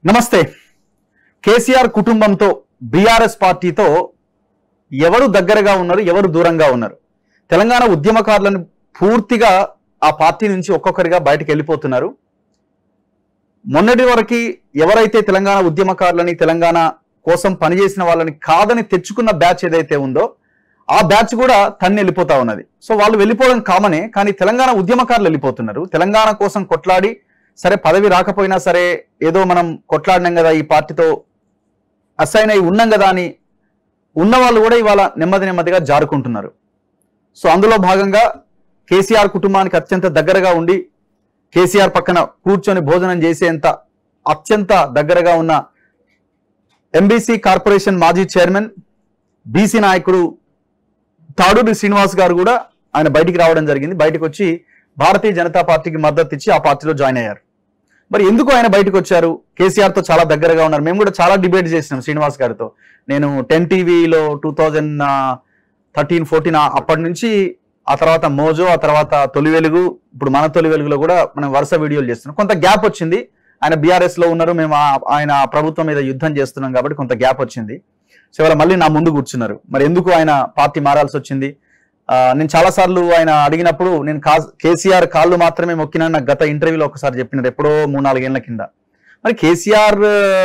నమస్తే. కేసీఆర్ కుటుంబంతో బీఆర్ఎస్ పార్టీతో ఎవరు దగ్గరగా ఉన్నారు, ఎవరు దూరంగా ఉన్నారు? తెలంగాణ ఉద్యమకారులను పూర్తిగా ఆ పార్టీ నుంచి ఒక్కొక్కరిగా బయటకు వెళ్ళిపోతున్నారు. మొన్నటి వరకు ఎవరైతే తెలంగాణ ఉద్యమకారులని, తెలంగాణ కోసం పనిచేసిన వాళ్ళని కాదని తెచ్చుకున్న బ్యాచ్ ఏదైతే ఉందో ఆ బ్యాచ్ కూడా తన్ని వెళ్ళిపోతా ఉన్నది. సో వాళ్ళు వెళ్ళిపోవడం కామనే, కానీ తెలంగాణ ఉద్యమకారులు వెళ్ళిపోతున్నారు. తెలంగాణ కోసం కొట్లాడి, సరే పదవి రాకపోయినా సరే ఏదో మనం కొట్లాడినాం కదా, ఈ పార్టీతో అసైన్ అయి ఉన్నాం కదా అని ఉన్న వాళ్ళు కూడా ఇవాళ నెమ్మదిగా జారుకుంటున్నారు. సో అందులో భాగంగా కేసీఆర్ కుటుంబానికి అత్యంత దగ్గరగా ఉండి కేసీఆర్ పక్కన కూర్చొని భోజనం చేసేంత అత్యంత దగ్గరగా ఉన్న ఎంబీసీ కార్పొరేషన్ మాజీ చైర్మన్, బీసీ నాయకుడు తాడూరి శ్రీనివాస్ గారు కూడా ఆయన బయటికి రావడం జరిగింది. బయటకు వచ్చి భారతీయ జనతా పార్టీకి మద్దతు ఇచ్చి ఆ పార్టీలో జాయిన్ అయ్యారు. మరి ఎందుకు ఆయన బయటకు వచ్చారు? కేసీఆర్ తో చాలా దగ్గరగా ఉన్నారు. మేము కూడా చాలా డిబేట్ చేసినాం శ్రీనివాస్ గారితో. నేను 10 టీవీలో 2013-14 అప్పటి నుంచి, ఆ తర్వాత మోజో, ఆ తర్వాత తొలి వెలుగు, ఇప్పుడు మన తొలి వెలుగులో కూడా మనం వరుస వీడియోలు చేస్తున్నాం. కొంత గ్యాప్ వచ్చింది. ఆయన బీఆర్ఎస్ లో ఉన్నారు, మేము ఆయన ప్రభుత్వం మీద యుద్ధం చేస్తున్నాం కాబట్టి కొంత గ్యాప్ వచ్చింది. సో ఇవాళ మళ్ళీ నా ముందు కూర్చున్నారు. మరి ఎందుకు ఆయన పార్టీ మారాల్సి వచ్చింది? నేను చాలా సార్లు ఆయన అడిగినప్పుడు నేను కేసీఆర్ కాళ్ళు మాత్రమే మొక్కినా నాకు గత ఇంటర్వ్యూలో ఒకసారి చెప్పినారు, ఎప్పుడో 3-4 ఏళ్ల కింద. మరి కేసీఆర్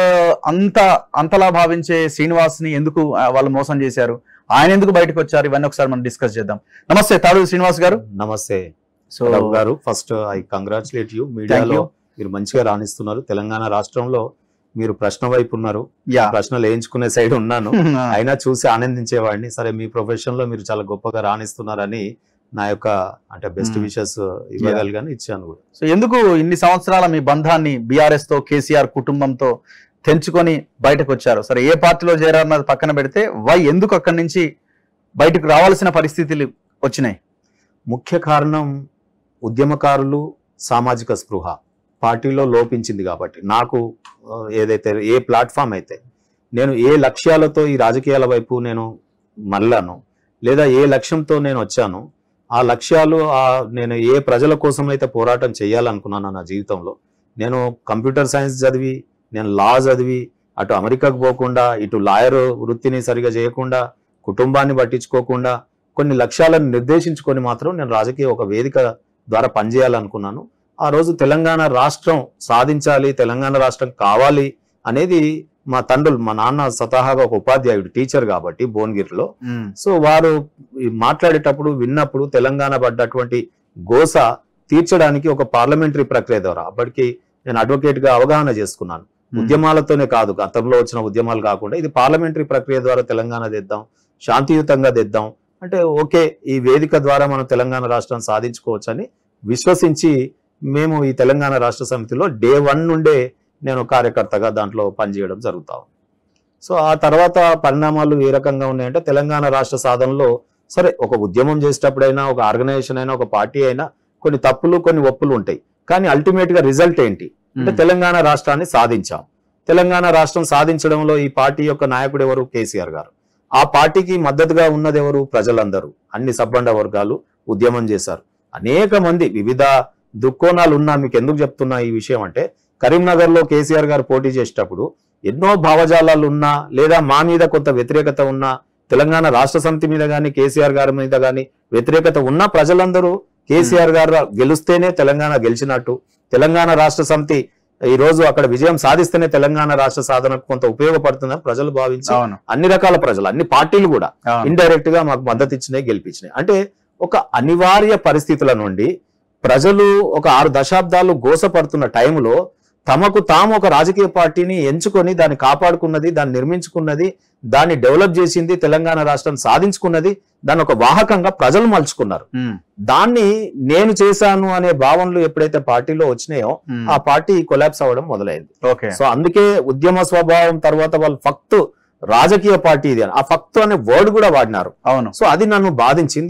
అంతలా భావించే శ్రీనివాస్ ని ఎందుకు వాళ్ళు మోసం చేశారు? ఆయన ఎందుకు బయటకు వచ్చారు? ఇవన్నీ ఒకసారి మనం డిస్కస్ చేద్దాం. నమస్తే తాడూరి శ్రీనివాస్ గారు. నమస్తే. సో గారు, ఫస్ట్ ఐ కంగ్రాచులేట్ యూ. మీడియాలో మీరు మంచిగా రాణిస్తున్నారు. తెలంగాణ రాష్ట్రంలో మీరు ప్రశ్న వైపు ఉన్నారు, ప్రశ్నలు వేయించుకునే సైడ్ ఉన్నాను. అయినా చూసి ఆనందించేవాడిని. సరే, మీ ప్రొఫెషన్ లో మీరు చాలా గొప్పగా రాణిస్తున్నారని నా యొక్క బెస్ట్ విషెస్ ఇవ్వగలిగాను, ఇచ్చాను కూడా. సో ఎందుకు ఇన్ని సంవత్సరాల మీ బంధాన్ని బీఆర్ఎస్ తో, కేసీఆర్ కుటుంబంతో తెంచుకొని బయటకు వచ్చారు? సరే, ఏ పార్టీలో చేరారన్నది పక్కన పెడితే ఎందుకు అక్కడి నుంచి బయటకు రావాల్సిన పరిస్థితులు వచ్చినాయి? ముఖ్య కారణం ఉద్యమకారులు, సామాజిక స్పృహ పార్టీలో లోపించింది. కాబట్టి నాకు ఏదైతే ఏ ప్లాట్ఫామ్ అయితే నేను ఏ లక్ష్యాలతో ఈ రాజకీయాల వైపు నేను మళ్ళాను, లేదా ఏ లక్ష్యంతో నేను వచ్చాను, ఆ లక్ష్యాలు నేను ఏ ప్రజల కోసం అయితే పోరాటం చేయాలనుకున్నాను నా జీవితంలో. నేను కంప్యూటర్ సైన్స్ చదివి, నేను లా చదివి, అటు అమెరికాకు పోకుండా, ఇటు లాయర్ వృత్తిని సరిగా చేయకుండా, కుటుంబాన్ని పట్టించుకోకుండా కొన్ని లక్ష్యాలను నిర్దేశించుకొని మాత్రం నేను రాజకీయ ఒక వేదిక ద్వారా పనిచేయాలనుకున్నాను. ఆ రోజు తెలంగాణ రాష్ట్రం సాధించాలి, తెలంగాణ రాష్ట్రం కావాలి అనేది మా తండ్రులు, మా నాన్న స్వతహాగా ఒక ఉపాధ్యాయుడు, టీచర్ కాబట్టి భువనగిరిలో. సో వారు మాట్లాడేటప్పుడు విన్నప్పుడు తెలంగాణ పడ్డటువంటి గోస తీర్చడానికి ఒక పార్లమెంటరీ ప్రక్రియ ద్వారా, అప్పటికి నేను అడ్వకేట్ గా అవగాహన చేసుకున్నాను. ఉద్యమాలతోనే కాదు, గతంలో వచ్చిన ఉద్యమాలు కాకుండా ఇది పార్లమెంటరీ ప్రక్రియ ద్వారా తెలంగాణ తెద్దాం, శాంతియుతంగా తెద్దాం అంటే ఓకే, ఈ వేదిక ద్వారా మనం తెలంగాణ రాష్ట్రం సాధించుకోవచ్చు అని విశ్వసించి మేము ఈ తెలంగాణ రాష్ట్ర సమితిలో డే 1 నుండే నేను కార్యకర్తగా దాంట్లో పనిచేయడం జరుగుతాం. సో ఆ తర్వాత పరిణామాలు ఏ రకంగా ఉన్నాయంటే, తెలంగాణ రాష్ట్ర సాధనలో సరే ఒక ఉద్యమం చేసేటప్పుడైనా, ఒక ఆర్గనైజేషన్ అయినా, ఒక పార్టీ అయినా కొన్ని తప్పులు కొన్ని ఒప్పులు ఉంటాయి. కానీ అల్టిమేట్ గా రిజల్ట్ ఏంటి అంటే తెలంగాణ రాష్ట్రాన్ని సాధించాం. తెలంగాణ రాష్ట్రం సాధించడంలో ఈ పార్టీ యొక్క నాయకుడు ఎవరు? కేసీఆర్ గారు. ఆ పార్టీకి మద్దతుగా ఉన్నది ఎవరు? ప్రజలందరూ, అన్ని సబ్బండ వర్గాలు ఉద్యమం చేశారు. అనేక మంది వివిధ దృక్కోణాలు ఉన్నా. మీకు ఎందుకు చెప్తున్నా ఈ విషయం అంటే, కరీంనగర్ లో కేసీఆర్ గారు పోటీ చేసేటప్పుడు ఎన్నో భావజాలాలు ఉన్నా, లేదా మా మీద కొంత వ్యతిరేకత ఉన్నా, తెలంగాణ రాష్ట్ర సమితి మీద గానీ, కేసీఆర్ గారి మీద గానీ వ్యతిరేకత ఉన్న ప్రజలందరూ కేసీఆర్ గారు గెలిస్తేనే తెలంగాణ గెలిచినట్టు, తెలంగాణ రాష్ట్ర సమితి ఈ రోజు అక్కడ విజయం సాధిస్తేనే తెలంగాణ రాష్ట్ర సాధనకు కొంత ఉపయోగపడుతుందని ప్రజలు భావించి అన్ని రకాల ప్రజలు, అన్ని పార్టీలు కూడా ఇండైరెక్ట్ గా మాకు మద్దతు ఇచ్చినాయి, గెలిపించినాయి. అంటే ఒక అనివార్య పరిస్థితుల నుండి ప్రజలు ఒక 6 దశాబ్దాలు గోసపడుతున్న టైంలో తమకు తాము ఒక రాజకీయ పార్టీని ఎంచుకొని దాన్ని కాపాడుకున్నది, దాన్ని నిర్మించుకున్నది, దాన్ని డెవలప్ చేసింది, తెలంగాణ రాష్ట్రం సాధించుకున్నది, దాన్ని ఒక వాహకంగా ప్రజలు మలుచుకున్నారు. దాన్ని నేను చేశాను అనే భావనలు ఎప్పుడైతే పార్టీలో వచ్చినాయో ఆ పార్టీ కొలాప్స్ అవ్వడం మొదలైంది. సో అందుకే ఉద్యమ స్వభావం తర్వాత వాళ్ళు ఫక్తు రాజకీయ పార్టీ ఇది అని, ఆ ఫక్తు అనే వర్డ్ కూడా వాడినారు. అవును. సో అది నన్ను బాధించింది.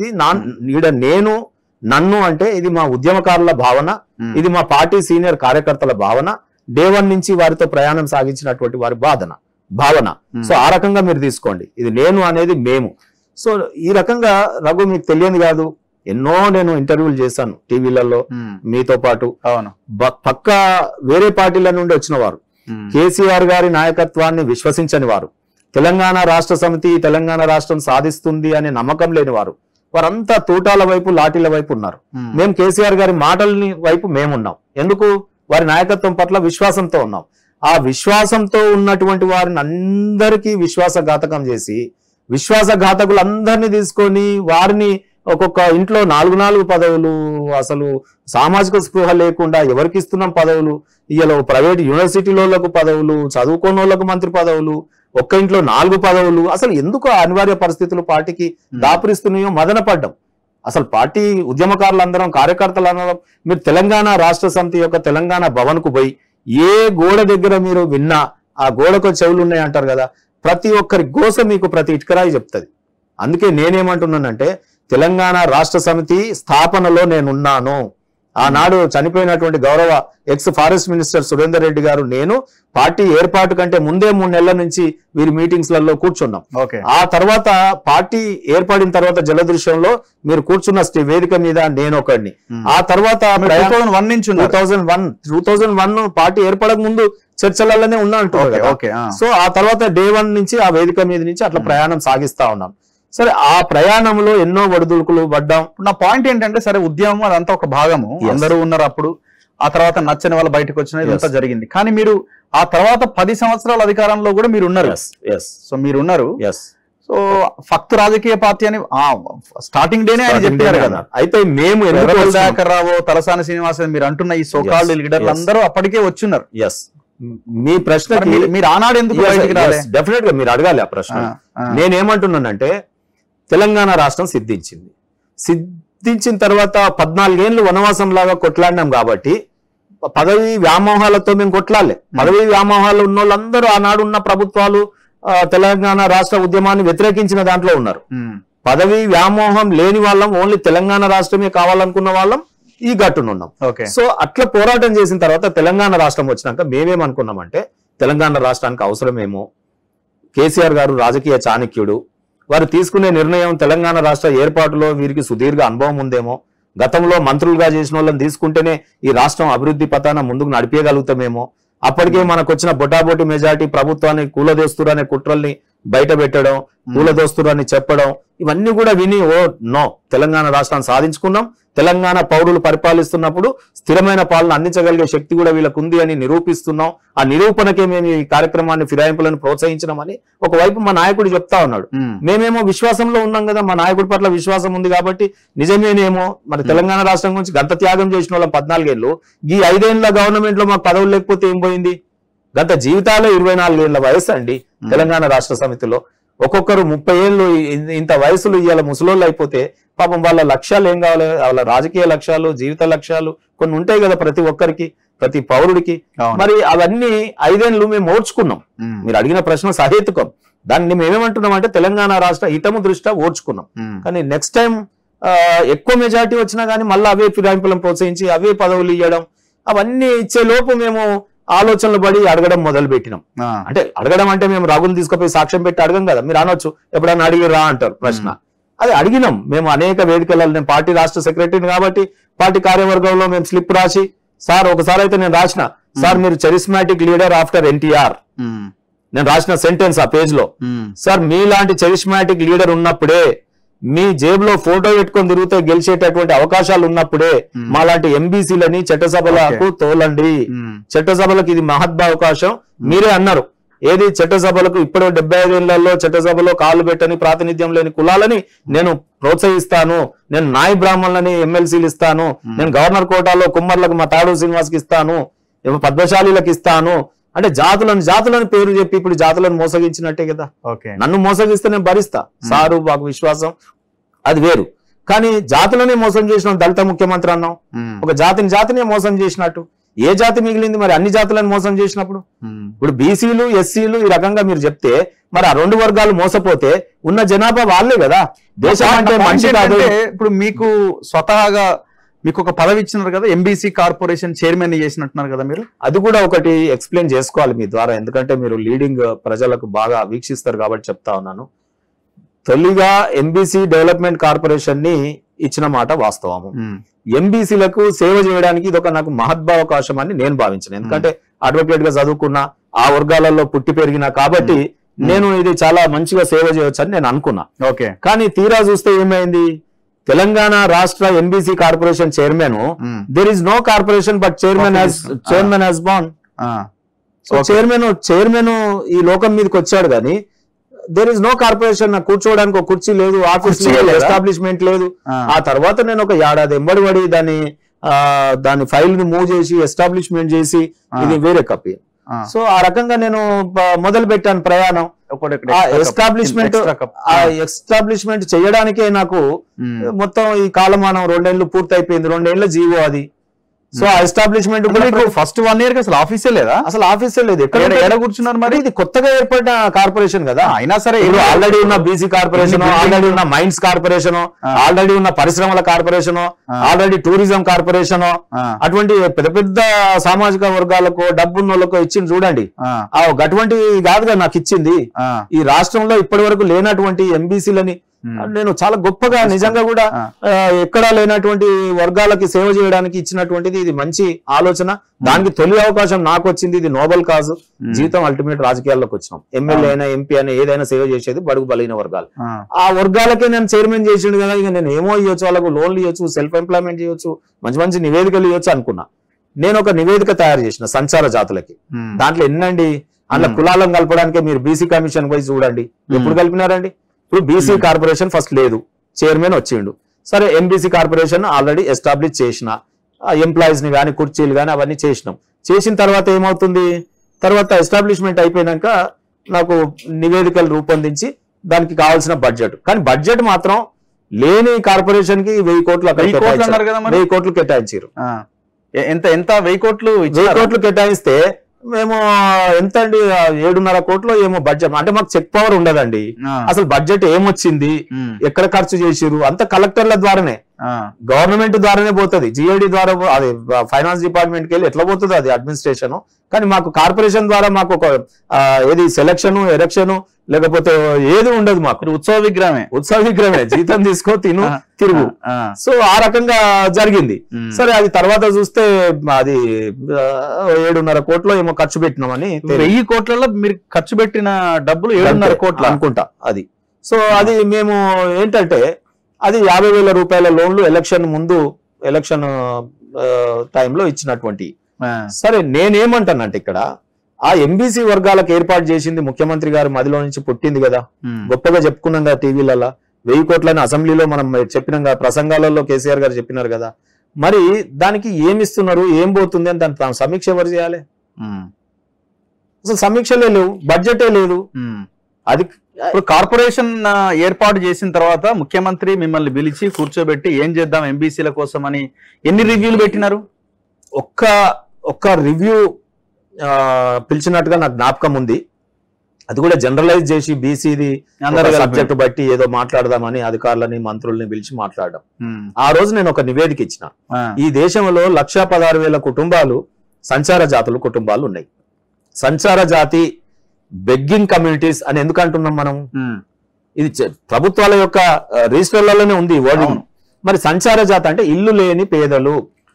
నన్ను అంటే ఇది మా ఉద్యమకారుల భావన, ఇది మా పార్టీ సీనియర్ కార్యకర్తల భావన, డే 1 నుంచి వారితో ప్రయాణం సాగించినటువంటి వారి భావన. సో ఆ రకంగా మీరు తీసుకోండి. ఇది నేను అనేది మేము. సో ఈ రకంగా రఘు, మీకు తెలియదు కాదు, ఎన్నో నేను ఇంటర్వ్యూలు చేశాను టీవీలలో మీతో పాటు. అవును, పక్క వేరే పార్టీల నుండి వచ్చిన వారు కేసీఆర్ గారి నాయకత్వాన్ని విశ్వసించని వారు, తెలంగాణ రాష్ట్ర సమితి తెలంగాణ రాష్ట్రం సాధిస్తుంది అనే నమ్మకం లేని వారు, వారంతా తూటాల వైపు లాఠీల వైపు ఉన్నారు. మేము కేసీఆర్ గారి మాటలని వైపు మేమున్నాం. ఎందుకు? వారి నాయకత్వం పట్ల విశ్వాసంతో ఉన్నాం. ఆ విశ్వాసంతో ఉన్నటువంటి వారిని అందరికీ విశ్వాసఘాతకం చేసి విశ్వాసఘాతకులందరినీ తీసుకొని వారిని ఒక్కొక్క ఇంట్లో 4 పదవులు, అసలు సామాజిక స్పృహ లేకుండా ఎవరికి ఇస్తున్నాం పదవులు, ఇలా ప్రైవేట్ యూనివర్సిటీలకు పదవులు, చదువుకోని వాళ్ళకు మంత్రి పదవులు, ఒక్క ఇంట్లో 4 పదవులు, అసలు ఎందుకు అనివార్య పరిస్థితులు పార్టీకి దాపురిస్తున్నాయో మదన పడ్డం. అసలు పార్టీ ఉద్యమకారులందరం, కార్యకర్తలందరం మీరు తెలంగాణ రాష్ట్ర సమితి యొక్క తెలంగాణ భవన్ కు పోయి ఏ గోడ దగ్గర మీరు విన్నా ఆ గోడకు చెవులు ఉన్నాయి అంటారు కదా, ప్రతి ఒక్కరి గోస మీకు ప్రతి ఇటుకరాయి చెప్తుంది. అందుకే నేనేమంటున్నానంటే తెలంగాణ రాష్ట్ర సమితి స్థాపనలో నేనున్నాను. ఆనాడు చనిపోయినటువంటి గౌరవ ex forest minister Surender Reddy garu, నేను పార్టీ ఏర్పాటు కంటే ముందే 3 నెలల నుంచి వీరి మీటింగ్స్ లలో కూర్చున్నాం. ఆ తర్వాత పార్టీ ఏర్పడిన తర్వాత జలదృశ్యంలో మీరు కూర్చున్న వేదిక మీద నేను ఒకడిని. ఆ తర్వాత 2001 పార్టీ ఏర్పడక ముందు చర్చలలోనే ఉన్నా అంటున్నారు. సో ఆ తర్వాత డే 1 నుంచి ఆ వేదిక మీద నుంచి అట్లా ప్రయాణం సాగిస్తా ఉన్నాం. సరే, ఆ ప్రయాణంలో ఎన్నో ఒడిదుడుకులు పడ్డాం. నా పాయింట్ ఏంటంటే, సరే ఉద్యమం అదంతా ఒక భాగము, అందరూ ఉన్నారు అప్పుడు. ఆ తర్వాత నచ్చని వాళ్ళు బయటకు వచ్చిన ఇదంతా జరిగింది. కానీ మీరు ఆ తర్వాత 10 సంవత్సరాల అధికారంలో కూడా మీరు ఉన్నారు. సో మీరు ఉన్నారు. సో ఫక్తు రాజకీయ పార్టీ అని స్టార్టింగ్ డేనే ఆయన చెప్పారు కదా. అయితే మేము దయాకర్ రావు, తలసాని శ్రీనివాసన్ మీరు అంటున్న ఈ సోకాల్డ్ లీడర్లు అందరూ అప్పటికే వచ్చున్నారు. మీ ప్రశ్న మీరు ఆనాడు ఎందుకు డెఫినెట్ గా మీరు అడగాలి ఆ ప్రశ్న. నేనేమంటున్నానంటే తెలంగాణ రాష్ట్రం సిద్ధించిన తర్వాత 14 ఏళ్ళు వనవాసం లాగా కొట్లాడినాం కాబట్టి పదవి వ్యామోహాలతో మేము కొట్లాడలే. పదవి వ్యామోహాలు ఉన్న వాళ్ళందరూ ఆనాడు ఉన్న ప్రభుత్వాలు తెలంగాణ రాష్ట్ర ఉద్యమాన్ని వ్యతిరేకించిన దాంట్లో ఉన్నారు. పదవి వ్యామోహం లేని వాళ్ళం, ఓన్లీ తెలంగాణ రాష్ట్రమే కావాలనుకున్న వాళ్ళం ఈ గట్టునున్నాం. సో అట్లా పోరాటం చేసిన తర్వాత తెలంగాణ రాష్ట్రం వచ్చినాక మేమేమనుకున్నామంటే తెలంగాణ రాష్ట్రానికి అవసరమేమో, కేసీఆర్ గారు రాజకీయ చాణక్యుడు, వారు తీసుకునే నిర్ణయం తెలంగాణ రాష్ట్ర ఏర్పాటులో వీరికి సుదీర్ఘ అనుభవం ఉందేమో, గతంలో మంత్రులుగా చేసిన వాళ్ళని తీసుకుంటేనే ఈ రాష్ట్రం అభివృద్ధి పథాన ముందుకు నడిపేయగలుగుతామేమో, అప్పటికే మనకు వచ్చిన బొటాబొటి మెజార్టీ ప్రభుత్వాన్ని కూలదోస్తురు అనే కుట్రల్ని బయట పెట్టడం, కూలదోస్తురు అని చెప్పడం, ఇవన్నీ కూడా విని నో తెలంగాణ రాష్ట్రాన్ని సాధించుకున్నాం, తెలంగాణ పౌరులు పరిపాలిస్తున్నప్పుడు స్థిరమైన పాలన అందించగలిగే శక్తి కూడా వీళ్ళకు ఉంది అని నిరూపిస్తున్నాం. ఆ నిరూపణకే మేము ఈ కార్యక్రమాన్ని ఫిరాయింపులను ప్రోత్సహించినామని ఒకవైపు మా నాయకుడు చెప్తా ఉన్నాడు. మేమేమో విశ్వాసంలో ఉన్నాం కదా, మా నాయకుడి పట్ల విశ్వాసం ఉంది కాబట్టి నిజమేనేమో. మరి తెలంగాణ రాష్ట్రం గురించి గంత త్యాగం చేసిన వాళ్ళం 14 ఏళ్ళు, ఈ 5 ఏళ్ల గవర్నమెంట్ లో మాకు పదవులు లేకపోతే ఏం పోయింది? గత జీవితాలే 24 ఏళ్ల వయసు అండి తెలంగాణ రాష్ట్ర సమితిలో. ఒక్కొక్కరు 30 ఏళ్ళు ఇంత వయసులు ఇవాళ ముసలోళ్ళు అయిపోతే పాపం వాళ్ళ లక్ష్యాలు ఏం కావాలి? వాళ్ళ రాజకీయ లక్ష్యాలు, జీవిత లక్ష్యాలు కొన్ని ఉంటాయి కదా ప్రతి ఒక్కరికి, ప్రతి పౌరుడికి. మరి అవన్నీ 5 ఏళ్ళు మేము ఓర్చుకున్నాం. మీరు అడిగిన ప్రశ్న సహేతుకం. దాన్ని మేమేమంటున్నాం అంటే తెలంగాణ రాష్ట్ర హితము దృష్ట్యా ఓర్చుకున్నాం. కానీ నెక్స్ట్ టైం ఎక్కువ మెజారిటీ వచ్చినా కానీ మళ్ళీ అవే ఫిరాయింపులను ప్రోత్సహించి అవే పదవులు ఇవ్వడం, అవన్నీ ఇచ్చే లోపు మేము ఆలోచనలు పడి అడగడం మొదలు పెట్టినాం. అంటే అడగడం అంటే మేము రఘుని తీసుకుపోయి సాక్ష్యం పెట్టి అడగం కదా. మీరు అనొచ్చు ఎప్పుడైనా అడిగి రా అంటారు ప్రశ్న. అది అడిగినాం మేము అనేక వేదికలలో. నేను పార్టీ రాష్ట్ర సెక్రటరీని కాబట్టి పార్టీ కార్యవర్గంలో మేము స్లిప్ రాసి, సార్ ఒకసారి అయితే నేను రాసిన, సార్ మీరు చరిస్మాటిక్ లీడర్ ఆఫ్టర్ ఎన్టీఆర్, నేను రాసిన సెంటెన్స్ ఆ పేజ్ లో, సార్ మీలాంటి చరిస్మాటిక్ లీడర్ ఉన్నప్పుడే, మీ జేబులో ఫోటో పెట్టుకొని తిరిగితే గెలిచేటటువంటి అవకాశాలు ఉన్నప్పుడే మాలాంటి ఎంబీసీలని చట్టసభలకు తోలండి. చట్టసభలకు ఇది మహద్భావకాశం. మీరే అన్నారు ఏది చట్టసభలకు ఇప్పుడు 75 ఏళ్లలో చట్టసభలో కాళ్ళు పెట్టని ప్రాతినిధ్యం లేని కులాలని నేను ప్రోత్సహిస్తాను, నేను నాయ బ్రాహ్మణులని ఎమ్మెల్సీలు ఇస్తాను, నేను గవర్నర్ కోటాలో కుమ్మర్లకు మా తాడు శ్రీనివాస్కి ఇస్తాను, పద్మశాలీలకు ఇస్తాను అంటే జాతులను పేరు చెప్పి ఇప్పుడు జాతులను మోసగించినట్టే కదా. నన్ను మోసగిస్తే నేను భరిస్తా, సారు మాకు విశ్వాసం, అది వేరు. కానీ జాతులనే మోసం చేసిన దళిత ముఖ్యమంత్రి అన్నాం. ఒక జాతినే మోసం చేసినట్టు ఏ జాతి మిగిలింది మరి అన్ని జాతులను మోసం చేసినప్పుడు? ఇప్పుడు బీసీలు ఎస్సీలు ఈ రకంగా మీరు చెప్తే మరి ఆ 2 వర్గాలు మోసపోతే ఉన్న జనాభా వాళ్ళే కదా. దేశం అంటే మనిషి కాదు. ఇప్పుడు మీకు స్వతహాగా మీకు ఒక పదవి ఇచ్చినారు కదా, ఎంబీసీ కార్పొరేషన్ చైర్మన్ చేసినట్టున్నారు కదా మీరు. అది కూడా ఒకటి ఎక్స్ప్లెయిన్ చేసుకోవాలి మీ ద్వారా, ఎందుకంటే మీరు లీడింగ్ ప్రజలకు బాగా వీక్షిస్తారు కాబట్టి చెప్తా ఉన్నాను. తొలిగా ఎంబీసీ డెవలప్మెంట్ కార్పొరేషన్ ని ఇచ్చిన మాట వాస్తవము. ఎంబీసీలకు సేవ చేయడానికి ఇది ఒక నాకు మహద్భావకాశం అని నేను భావించాను. ఎందుకంటే అడ్వకేట్ గా చదువుకున్నా, ఆ వర్గాలలో పుట్టి పెరిగినా కాబట్టి నేను ఇది చాలా మంచిగా సేవ చేయవచ్చు అని నేను అనుకున్నా. ఓకే. కానీ తీరా చూస్తే ఏమైంది, తెలంగాణ రాష్ట్ర MBC corporation chairman, there is no corporation but chairman has born. Chairman ఈ లోకం మీదకి వచ్చాడు కానీ దేర్ ఇస్ నో కార్పొరేషన్. కూర్చోవడానికి ఒక కుర్చీ లేదు, ఆఫీస్ లేదు, ఎస్టాబ్లిష్మెంట్ లేదు. ఆ తర్వాత నేను ఒక ఏడాది ఎంబడిపడి దాని ఫైల్ ని మూవ్ చేసి ఎస్టాబ్లిష్మెంట్ చేసి ఇది వేరే కపి. సో ఆ రకంగా నేను మొదలు పెట్టాను ప్రయాణం. ఎస్టాబ్లిష్మెంట్ చేయడానికే నాకు మొత్తం ఈ కాలమానం 2 ఏళ్ళు పూర్తి అయిపోయింది. 2 ఏళ్ల జీవో అది. సో ఆ ఎస్టాబ్లిష్మెంట్ ఫస్ట్ 1 year కి అసలు ఆఫీసే లేదా? అసలు ఆఫీసే లేదు. ఎక్కడ కూర్చున్నారు మరి? ఇది కొత్తగా ఏర్పడిన కార్పొరేషన్ కదా. అయినా సరే ఆల్రెడీ ఉన్న బీసీ కార్పొరేషన్, ఆల్రెడీ ఉన్న మైన్స్ కార్పొరేషన్, ఆల్రెడీ ఉన్న పరిశ్రమల కార్పొరేషన్, ఆల్రెడీ టూరిజం కార్పొరేషన్, అటువంటి పెద్ద పెద్ద సామాజిక వర్గాలకు డబ్బున్న వాళ్ళకు ఇచ్చింది చూడండి. అటువంటి కాదుగా నాకు ఇచ్చింది. ఈ రాష్ట్రంలో ఇప్పటి వరకు లేనటువంటి ఎంబీసీలని నేను చాలా గొప్పగా నిజంగా కూడా ఎక్కడా లేనటువంటి వర్గాలకి సేవ చేయడానికి ఇచ్చినటువంటిది. ఇది మంచి ఆలోచన. దానికి తొలి అవకాశం నాకు వచ్చింది. ఇది నోబెల్ కాజ్. జీవితం అల్టిమేట్ రాజకీయాల్లోకి వచ్చినాం. ఎమ్మెల్యే అయినా ఎంపీ అయినా ఏదైనా సేవ చేసేది బడుగు బలైన వర్గాలు. ఆ వర్గాలకే నేను చైర్మన్ చేసిండు కదా, ఇక నేను ఏమో ఇవ్వచ్చు, వాళ్ళకు లోన్లు ఇవ్వచ్చు, సెల్ఫ్ ఎంప్లాయ్మెంట్ చేయొచ్చు, మంచి మంచి నివేదికలు ఇవ్వచ్చు అనుకున్నా. నేను ఒక నివేదిక తయారు చేసిన సంచార జాతులకి. దాంట్లో ఎన్నండి, అందులో కులాలను కలపడానికే మీరు బీసీ కమిషన్ పోయి చూడండి. ఎప్పుడు కలిపినారండి? ఇప్పుడు బీసీ కార్పొరేషన్ ఫస్ట్ లేదు, చైర్మన్ వచ్చిండు. సరే, ఎంబీసీ కార్పొరేషన్ ఆల్రెడీ ఎస్టాబ్లిష్ చేసిన, ఎంప్లాయీస్ ని కానీ కుర్చీలు కానీ అవన్నీ చేసినాం. చేసిన తర్వాత ఏమవుతుంది, తర్వాత ఎస్టాబ్లిష్మెంట్ అయిపోయినాక నాకు నివేదికలు రూపొందించి దానికి కావాల్సిన బడ్జెట్, కానీ బడ్జెట్ మాత్రం లేని కార్పొరేషన్ కి 1000 కోట్లు 1000 కోట్లు కేటాయించారు. ఎంత 1000 కోట్లు కేటాయిస్తే మేము ఎంత అండి 7.5 కోట్లు ఏమో బడ్జెట్. అంటే మాకు చెక్ పవర్ ఉండదండి. అసలు బడ్జెట్ ఏమొచ్చింది, ఎక్కడ ఖర్చు చేసిరు అంత కలెక్టర్ల ద్వారానే, గవర్నమెంట్ ద్వారానే పోతుంది. జిఐడి ద్వారా, అది ఫైనాన్స్ డిపార్ట్మెంట్కి వెళ్ళి ఎట్లా పోతుంది అది అడ్మినిస్ట్రేషన్. కానీ మాకు కార్పొరేషన్ ద్వారా మాకు ఒక ఏది సెలక్షన్, ఎలక్షన్ లేకపోతే ఏది ఉండదు. మాకు ఉత్సవ విగ్రహమే జీతం తీసుకో తిరుగు. సో ఆ రకంగా జరిగింది. సరే, అది తర్వాత చూస్తే అది 7.5 కోట్లు ఏమో ఖర్చు పెట్టినామని. 1000 కోట్లలో మీరు ఖర్చు పెట్టిన డబ్బులు 7.5 కోట్లు అనుకుంటా అది. సో అది మేము ఏంటంటే అది 50,000 రూపాయల లోన్లు ఎలక్షన్ టైంలో ఇచ్చినటువంటి. సరే, నేనేమంటానంటే ఇక్కడ ఆ ఎంబీసీ వర్గాలకు ఏర్పాటు చేసింది ముఖ్యమంత్రి గారు మదిలో నుంచి పుట్టింది కదా, గొప్పగా చెప్పుకున్నాం కదా టీవీలలో. 1000 కోట్లని అసెంబ్లీలో మనం చెప్పినాం కదా, ప్రసంగాలలో కేసీఆర్ గారు చెప్పినారు కదా. మరి దానికి ఏమిస్తున్నారు, ఏం పోతుంది అని దాని సమీక్ష ఎవరు చేయాలి? అసలు సమీక్షలే లేవు, బడ్జెటే లేదు. అది ఇప్పుడు కార్పొరేషన్ ఏర్పాటు చేసిన తర్వాత ముఖ్యమంత్రి మిమ్మల్ని పిలిచి కూర్చోబెట్టి ఏం చేద్దాం ఎంబీసీల కోసం అని ఎన్ని రివ్యూలు పెట్టినారు? ఒక్క రివ్యూ పిలిచినట్టుగా నాకు జ్ఞాపకం ఉంది. అది కూడా జనరలైజ్ చేసి బీసీది సబ్జెక్ట్ బట్టి ఏదో మాట్లాడదామని అధికారులని మంత్రుల్ని పిలిచి మాట్లాడడం. ఆ రోజు నేను ఒక నివేదిక ఇచ్చిన. ఈ దేశంలో 116,000 కుటుంబాలు సంచార జాతుల కుటుంబాలు ఉన్నాయి. సంచార జాతి బెగ్గింగ్ కమ్యూనిటీస్ అని ఎందుకు అంటున్నాం మనం? ఇది ప్రభుత్వాల యొక్క రిజిస్టర్లలోనే ఉంది ఈ వర్డింగ్. మరి సంచార జాతి అంటే ఇల్లు లేని పేదలు,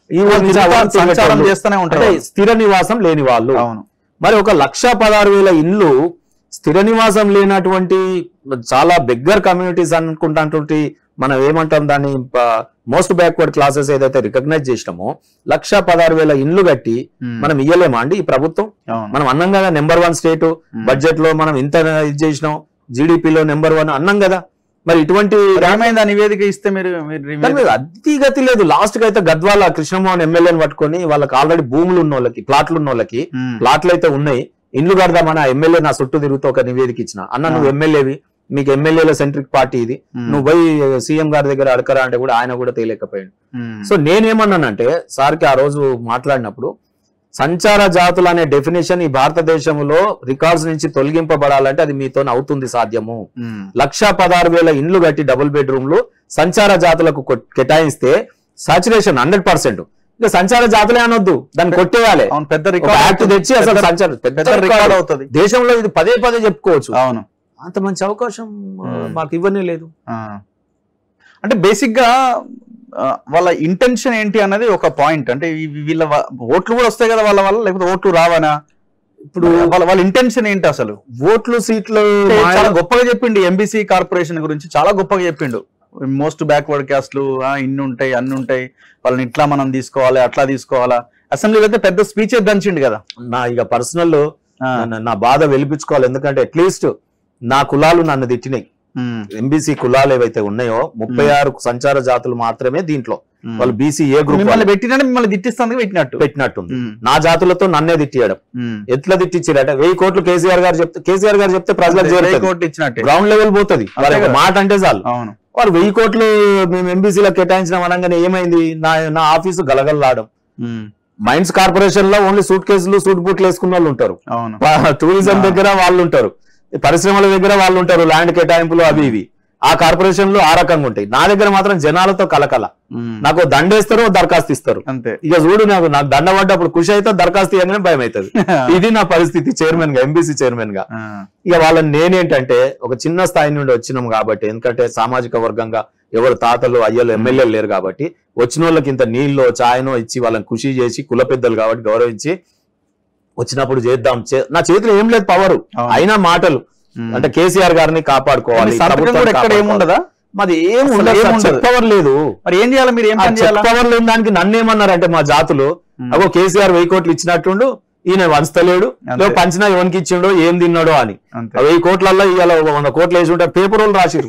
స్థిర నివాసం లేని వాళ్ళు. మరి 116,000 ఇండ్లు స్థిర నివాసం లేనటువంటి చాలా బెగ్గర్ కమ్యూనిటీస్ అనుకుంటే మనం ఏమంటాం దాన్ని, మోస్ట్ బ్యాక్వర్డ్ క్లాసెస్ ఏదైతే రికగ్నైజ్ చేసినామో 116,000 ఇండ్లు కట్టి మనం ఇయ్యలేమా అండి ఈ ప్రభుత్వం? మనం అన్నాం కదా నెంబర్ 1 స్టేట్, బడ్జెట్ లో మనం ఇంత ఇది చేసినాం, జీడిపిలో నెంబర్ 1 అన్నాం కదా. మరి ఇటువంటి నివేదిక ఇస్తే మీరు అతిగతి లేదు. లాస్ట్ కి అయితే గద్వాల కృష్ణమోహన్ ఎమ్మెల్యేని పట్టుకొని వాళ్ళకి ఆల్రెడీ భూములు ఉన్న వాళ్ళకి, ప్లాట్లు ఉన్న వాళ్ళకి, ప్లాట్లు అయితే ఉన్నాయి, ఇండ్లు కడదామని ఆ ఎమ్మెల్యే నా చుట్టూ తిరుగుతూ ఒక నివేదిక ఇచ్చిన. అన్న నువ్వు ఎమ్మెల్యేవి, మీకు ఎమ్మెల్యేల సెంట్రిక్ పార్టీ ఇది, నువ్వు పోయి సీఎం గారి దగ్గర అడకరా అంటే కూడా ఆయన కూడా తేలేకపోయాడు. సో నేనేమన్నానంటే సార్కి ఆ రోజు మాట్లాడినప్పుడు, సంచార జాతులు అనే డెఫినేషన్ ఈ భారతదేశంలో రికార్డ్స్ నుంచి తొలగింపబడాలంటే అది మీతో అవుతుంది సాధ్యము. 116,000 ఇండ్లు కట్టి డబుల్ బెడ్రూమ్లు సంచార జాతులకు కేటాయిస్తే సాచురేషన్ 100%. ఇక సంచార జాతులే అనొద్దు, దాన్ని కొట్టేయాలి, పెద్ద యాక్ట్ తెచ్చి అసలు సంచారం పెద్ద రికార్డ్ అవుతుంది దేశంలో. ఇది పదే చెప్పుకోవచ్చు. అవును, అంత మంచి అవకాశం మాకు ఇవ్వనే లేదు. అంటే బేసిక్ గా వాళ్ళ ఇంటెన్షన్ ఏంటి అన్నది ఒక పాయింట్. అంటే వీళ్ళ ఓట్లు కూడా వస్తాయి కదా వాళ్ళ వల్ల, లేకపోతే ఓట్లు రావనా? ఇప్పుడు వాళ్ళ ఇంటెన్షన్ ఏంటి అసలు? ఓట్లు సీట్లు చాలా గొప్పగా చెప్పిండు ఎంబీసీ కార్పొరేషన్ గురించి, చాలా గొప్పగా చెప్పిండు. మోస్ట్ బ్యాక్వర్డ్ క్యాస్ట్లు ఇన్ని ఉంటాయి అన్ని ఉంటాయి, వాళ్ళని ఇట్లా మనం తీసుకోవాలి అట్లా తీసుకోవాలా. అసెంబ్లీలో అయితే పెద్ద స్పీచ్ దంచిండు కదా. ఇక పర్సనల్ నా బాధ వెలిపించుకోవాలి, ఎందుకంటే అట్లీస్ట్ నా కులాలు నన్ను తిట్టినాయి. ఎంబీసీ కులాలు ఏవైతే ఉన్నాయో 36 సంచార జాతులు మాత్రమే దీంట్లో, వాళ్ళు బీసీ ఏ గ్రూప్ మిమ్మల్ని తిట్టిస్తాను పెట్టినట్టుంది. నా జాతులతో నన్నే తిట్టియడం. ఎట్లా తిట్టించారట? 1000 కోట్లు కేసీఆర్ గారు చెప్తే ప్రజలకు గ్రౌండ్ లెవెల్ పోతుంది. మాట అంటే చాలు. వాళ్ళు 1000 కోట్లు మేము ఎంబీసీలో కేటాయించిన అనగానే ఏమైంది? నా ఆఫీసు గలగలలాడడం. మైన్స్ కార్పొరేషన్ లో ఓన్లీ సూట్ కేసులు సూట్ బూట్లు వేసుకున్న వాళ్ళు ఉంటారు, టూరిజం దగ్గర వాళ్ళు ఉంటారు, పరిశ్రమల దగ్గర వాళ్ళు ఉంటారు, ల్యాండ్ కేటాయింపులు అవి ఇవి. ఆ కార్పొరేషన్లు ఆ రకంగా ఉంటాయి. నా దగ్గర మాత్రం జనాలతో కలకల. నాకు దండేస్తారు, దరఖాస్తు ఇస్తారు. ఇక చూడు, నాకు దండ పడ్డప్పుడు ఖుషి అయితే, దరఖాస్తు ఇవ్వగానే భయం అవుతుంది. ఇది నా పరిస్థితి చైర్మన్ గా, ఎంబీసీ చైర్మన్ గా. ఇక వాళ్ళని నేనేంటంటే ఒక చిన్న స్థాయి నుండి వచ్చినాం కాబట్టి, ఎందుకంటే సామాజిక వర్గంగా ఎవరు తాతలు అయ్యలు ఎమ్మెల్యేలు లేరు కాబట్టి, వచ్చిన వాళ్ళకి ఇంత నీళ్ళో చాయనో ఇచ్చి వాళ్ళని ఖుషి చేసి, కుల పెద్దలు కాబట్టి గౌరవించి వచ్చినప్పుడు చేద్దాం. నా చేతిలో ఏం లేదు పవరు, అయినా మాటలు అంటే కేసీఆర్ గారిని కాపాడుకోవాలి. మాది ఏం పవర్ లేదు. మరి ఏం చేయాలి? మీరు పవర్ లేని దానికి నన్ను ఏమన్నారంటే మా జాతులు, అగో కేసీఆర్ 1000 కోట్లు ఇచ్చినట్టుండు, ఈయన వంచలేడు, పంచినా ఎవరికి ఇచ్చిండో ఏం తిన్నాడో అని. 1000 కోట్లలో ఇవాళ 100 కోట్లు వేసి ఉంటే పేపర్ వాళ్ళు రాసిరు.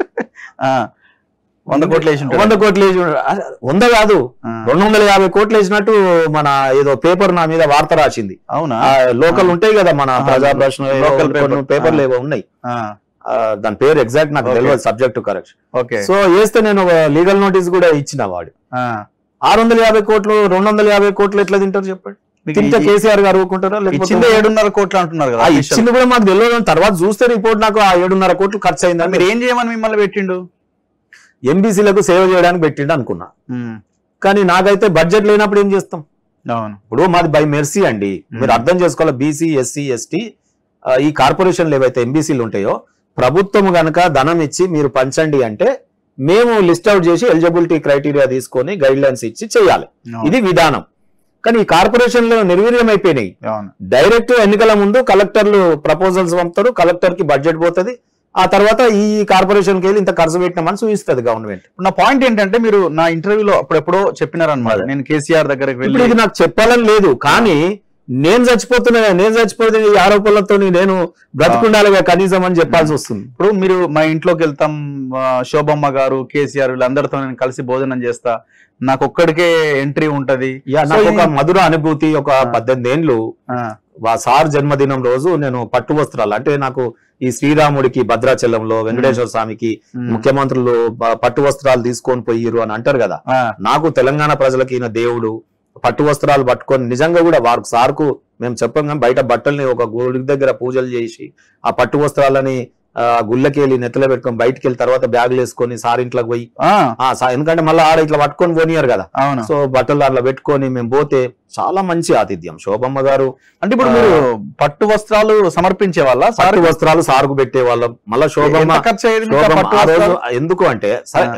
100 కోట్లు వేసి 100 కోట్లు వేసి 100 కాదు 250 కోట్లు వేసినట్టు మన ఏదో పేపర్ నా మీద వార్త రాసింది. అవునా? లోకల్ ఉంటాయి కదా మన ప్రజాప్రశ్న పేపర్లు ఏవో ఉన్నాయి, దాని పేరు ఎగ్జాక్ట్ నాకు తెలియదు, సబ్జెక్ట్ కరెక్షన్. సో వేస్తే నేను ఒక లీగల్ నోటీస్ కూడా ఇచ్చిన. వాడు 650 కోట్లు 250 కోట్లు ఎట్లా తింటారు చెప్పండి? తింటే కేసీఆర్ గారు ఊరుకుంటారా? లేకపోతే 7.5 కోట్లు అంటున్నారు కదా. ఇచ్చింది కూడా మాకు తెలియదు. తర్వాత చూస్తే రిపోర్ట్ నాకు 7.5 కోట్లు ఖర్చు అయిందని. మీరు ఏం చేయమని మిమ్మల్ని పెట్టిండు? ఎంబీసీలకు సేవ చేయడానికి పెట్టిండు అనుకున్నా. కానీ నాకైతే బడ్జెట్ లేనప్పుడు ఏం చేస్తాం? ఇప్పుడు మాది బై మెర్సీ అండి, మీరు అర్థం చేసుకోవాలి. బీసీ ఎస్సీ ఎస్టీ ఈ కార్పొరేషన్లు ఏవైతే ఎంబీసీలు ఉంటాయో, ప్రభుత్వం గనక ధనం ఇచ్చి మీరు పంచండి అంటే మేము లిస్ట్ అవుట్ చేసి ఎలిజిబిలిటీ క్రైటీరియా తీసుకొని గైడ్ లైన్స్ ఇచ్చి చేయాలి. ఇది విధానం. కానీ ఈ కార్పొరేషన్లు నిర్వీర్యం అయిపోయినాయి. డైరెక్ట్ ఎన్నికల ముందు కలెక్టర్లు ప్రపోజల్స్ పంపుతారు, కలెక్టర్ కి బడ్జెట్ పోతుంది, ఆ తర్వాత ఈ కార్పొరేషన్కి వెళ్ళి ఇంత ఖర్చు పెట్టినామని చూపిస్తుంది గవర్నమెంట్. నా పాయింట్ ఏంటంటే, మీరు నా ఇంటర్వ్యూలో అప్పుడెప్పుడో చెప్పినారనమాట, నేను కేసీఆర్ దగ్గరికి వెళ్ళి. ఇది నాకు చెప్పాలని లేదు, కానీ నేను చచ్చిపోతున్నా ఈ ఆరోపణలతో నేను బ్రతుకుండాలిగా కనీసం అని చెప్పాల్సి వస్తుంది. ఇప్పుడు మీరు మా ఇంట్లోకి వెళ్తాం, శోభమ్మ గారు కేసీఆర్ వీళ్ళందరితో నేను కలిసి భోజనం చేస్తా, నాకు ఒక్కడికే ఎంట్రీ ఉంటది. నాకు ఒక మధుర అనుభూతి. ఒక 18 ఏళ్ళు సార్ జన్మదినం రోజు నేను పట్టు వస్త్రాలు, అంటే నాకు ఈ శ్రీరాముడికి భద్రాచలంలో వెంకటేశ్వర స్వామికి ముఖ్యమంత్రులు పట్టు వస్త్రాలు తీసుకొని పోయిరు అని అంటారు కదా. నాకు తెలంగాణ ప్రజలకి ఈయన దేవుడు. పట్టు వస్త్రాలు పట్టుకొని నిజంగా కూడా వారికి సార్కు మేము చెప్పం, బయట బట్టల్ని ఒక గుడి దగ్గర పూజలు చేసి ఆ పట్టు వస్త్రాలని గుళ్ళకి వెళ్ళి నెత్తలో పెట్టుకొని బయటకు వెళ్ళి తర్వాత బ్యాగులు వేసుకొని సార్ ఇంట్లోకి పోయి, ఎందుకంటే మళ్ళీ ఆడ ఇట్లా పట్టుకొని పోనీయారు కదా. సో బట్టలు అట్లా పెట్టుకొని మేము పోతే చాలా మంచి ఆతిథ్యం. శోభమ్మ గారు అంటే ఇప్పుడు మీరు పట్టు వస్త్రాలు సమర్పించే వాళ్ళ? పట్టు వస్త్రాలు సార్కు పెట్టే వాళ్ళం. మళ్ళీ శోభమ్మ ఎందుకు అంటే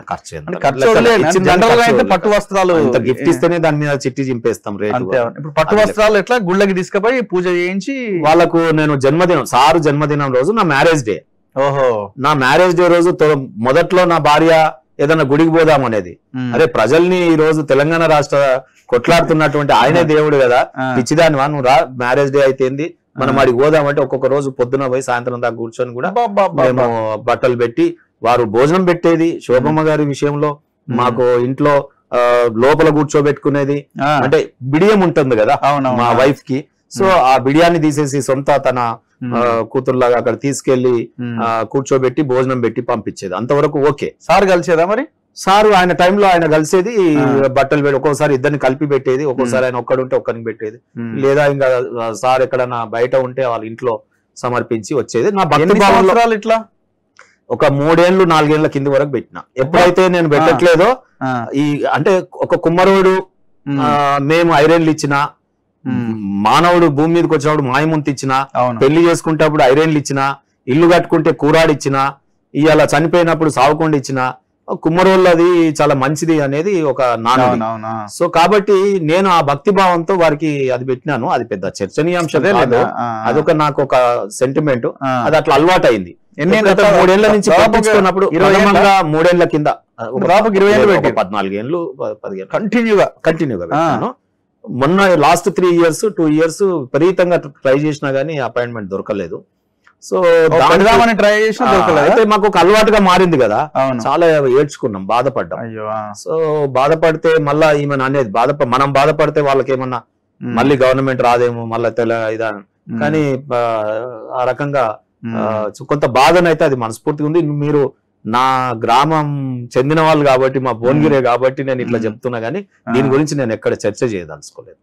పట్టు వస్త్రాలు గిఫ్ట్ ఇస్తేనే దాని మీద చిట్టి చింపేస్తాం రేటు. ఇప్పుడు పట్టు వస్త్రాలు ఎట్లా గుళ్ళకి తీసుకుపోయి పూజ చేయించి వాళ్ళకు నేను జన్మదినం, సారు జన్మదినం రోజు నా మ్యారేజ్ డే. నా మ్యారేజ్ డే రోజు మొదట్లో నా భార్య ఏదన్నా గుడికి పోదాం అనేది, అరే ప్రజల్ని ఈ రోజు తెలంగాణ రాష్ట్ర కొట్లాడుతున్నటువంటి ఆయనే దేవుడు కదా, పిచ్చిదాని నువ్వు రా, మ్యారేజ్ డే అయితేంది మనం వాడికి పోదామంటే ఒక్కొక్క రోజు పొద్దున పోయి సాయంత్రం దాకా కూర్చొని కూడా మేము బట్టలు పెట్టి వారు భోజనం పెట్టేది. శోభమ్మ గారి విషయంలో మాకు ఇంట్లో లోపల కూర్చోబెట్టుకునేది, అంటే బిడియం ఉంటుంది కదా మా వైఫ్ కి. సో ఆ బిడియాన్ని తీసేసి సొంత తన కూతురులాగా అక్కడ తీసుకెళ్లి కూర్చోబెట్టి భోజనం పెట్టి పంపించేది. అంతవరకు ఓకే. సార్ కలిసేదా మరి? సారు ఆయన టైంలో ఆయన కలిసేది, బట్టలు పెట్టి ఒక్కోసారి ఇద్దరిని కలిపి పెట్టేది, ఒక్కోసారి ఆయన ఒక్కడుంటే ఒక్కరిని పెట్టేది, లేదా ఇంకా సార్ ఎక్కడన్నా బయట ఉంటే వాళ్ళ ఇంట్లో సమర్పించి వచ్చేది. నా భక్తి భావంలో ఇట్లా ఒక 3 ఏళ్ళు 4 ఏళ్ల కింది వరకు పెట్టిన. ఎప్పుడైతే నేను పెట్టట్లేదో ఈ అంటే ఒక కుమ్మరోడు మేము ఐరన్లు ఇచ్చిన, మానవుడు భూమి మీదకి వచ్చినప్పుడు మాయముంతి ఇచ్చిన, పెళ్లి చేసుకుంటప్పుడు ఐరన్లు ఇచ్చిన, ఇల్లు కట్టుకుంటే కూరాడిచ్చిన, ఇవాళ చనిపోయినప్పుడు సావుకుండా ఇచ్చిన, కుమ్మరోళ్ళు అది చాలా మంచిది అనేది ఒక నానుడి. అవునా సో కాబట్టి నేను ఆ భక్తి భావంతో వారికి అది పెట్టినాను. అది పెద్ద చర్చనీయాంశం కాదు, అదొక నాకు ఒక సెంటిమెంట్, అది అట్లా అలవాటు అయింది. 3 ఏళ్ల నుంచి పట్టించుకున్నప్పుడు 3 ఏళ్ల కింద 14 ఏళ్ళు 15 కంటిన్యూగా పెట్టాను. మొన్న లాస్ట్ 2 ఇయర్స్ విపరీతంగా ట్రై చేసినా గానీ అపాయింట్మెంట్ దొరకలేదు. సో ట్రై చేసినా దొరకలేదు. అయితే మాకు ఒక అలవాటుగా మారింది కదా, చాలా ఏడ్చుకున్నాం, బాధపడ్డాం. సో బాధపడితే మళ్ళా ఈమెను అనేది మనం బాధపడితే వాళ్ళకి ఏమన్నా మళ్ళీ గవర్నమెంట్ రాదేమో మళ్ళీ ఇదా, కానీ ఆ రకంగా కొంత బాధనైతే అది మనస్ఫూర్తిగా ఉంది. మీరు నా గ్రామం చెందిన వాళ్ళు కాబట్టి, మా భువనగిరే కాబట్టి నేను ఇట్లా చెప్తున్నా గానీ దీని గురించి నేను ఎక్కడ చర్చ చేయదలుచుకోలేదు.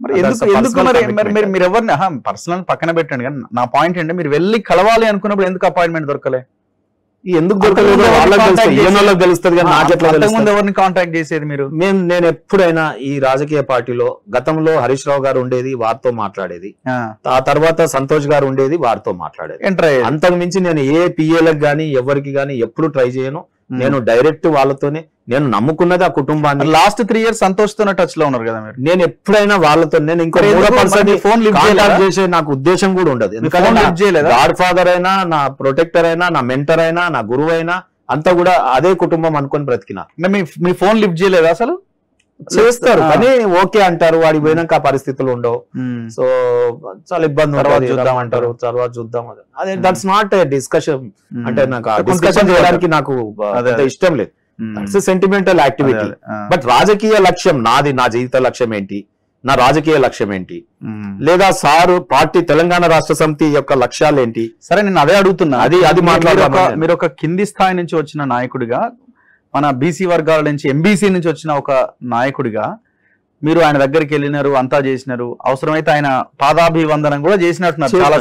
మీరు ఎవరిని పర్సనల్ పక్కన పెట్టండి, కానీ నా పాయింట్ ఏంటంటే మీరు వెళ్ళి కలవాలి అనుకున్నప్పుడు ఎందుకు అపాయింట్మెంట్ దొరకలే? ఎందుకు దొరకలేదు వాళ్ళకి తెలుస్తుంది కానీ నాకెట్లా ముందు ఎవరిని కాంటాక్ట్ చేసేది మీరు? నేను ఎప్పుడైనా ఈ రాజకీయ పార్టీలో గతంలో హరీష్ రావు గారు ఉండేది, వారితో మాట్లాడేది. ఆ తర్వాత సంతోష్ గారు ఉండేది, వారితో మాట్లాడేది. అంతకు మించి నేను ఏ పిఏలకు గానీ ఎవరికి గానీ ఎప్పుడు ట్రై చేయను. నేను డైరెక్ట్ వాళ్ళతోనే, నేను నమ్ముకున్నది ఆ కుటుంబాన్ని. లాస్ట్ 3 years సంతోష్ తోనే టచ్ లో ఉన్నారు కదా మీరు? నేను ఎప్పుడైనా వాళ్ళతో, నేను ఇంకో ఫోన్ చేసే నాకు ఉద్దేశం కూడా ఉండదు. ఎందుకంటే గాడ్ ఫాదర్ అయినా, నా ప్రొటెక్టర్ అయినా, నా మెంటర్ అయినా, నా గురువు అయినా అంతా కూడా అదే కుటుంబం అనుకొని బ్రతికినా. మీ ఫోన్ లిఫ్ట్ చేయలేదు అసలు? చేస్తారు కానీ ఓకే అంటారు, వాడికి పోయినాక ఆ పరిస్థితులు ఉండవు. సో చాలా ఇబ్బంది, చూద్దాం అంటారు, తర్వాత చూద్దాం. అదే దట్స్ నాట్ ఏ డిస్కషన్. అంటే నాకు డిస్కషన్ చేయడానికి నాకు ఇష్టం లేదు. That's sentimental activity. బట్ రాజకీయ లక్ష్యం నాది, నా జీవిత లక్ష్యం ఏంటి, నా రాజకీయ లక్ష్యం ఏంటి, లేదా సారు పార్టీ తెలంగాణ రాష్ట్ర సమితి యొక్క లక్ష్యాలు ఏంటి? సరే, నేను అదే అడుగుతున్నా. అది మాట్లాడారు. మీరు ఒక కింది స్థాయి నుంచి వచ్చిన నాయకుడిగా, మన బీసీ వర్గాల నుంచి ఎంబీసీ నుంచి వచ్చిన ఒక నాయకుడిగా మీరు ఆయన దగ్గరికి వెళ్ళినారు, అంతా చేసినారు, అవసరమైతే ఆయన పాదాభివందనం కూడా చేసినట్టున్నారు.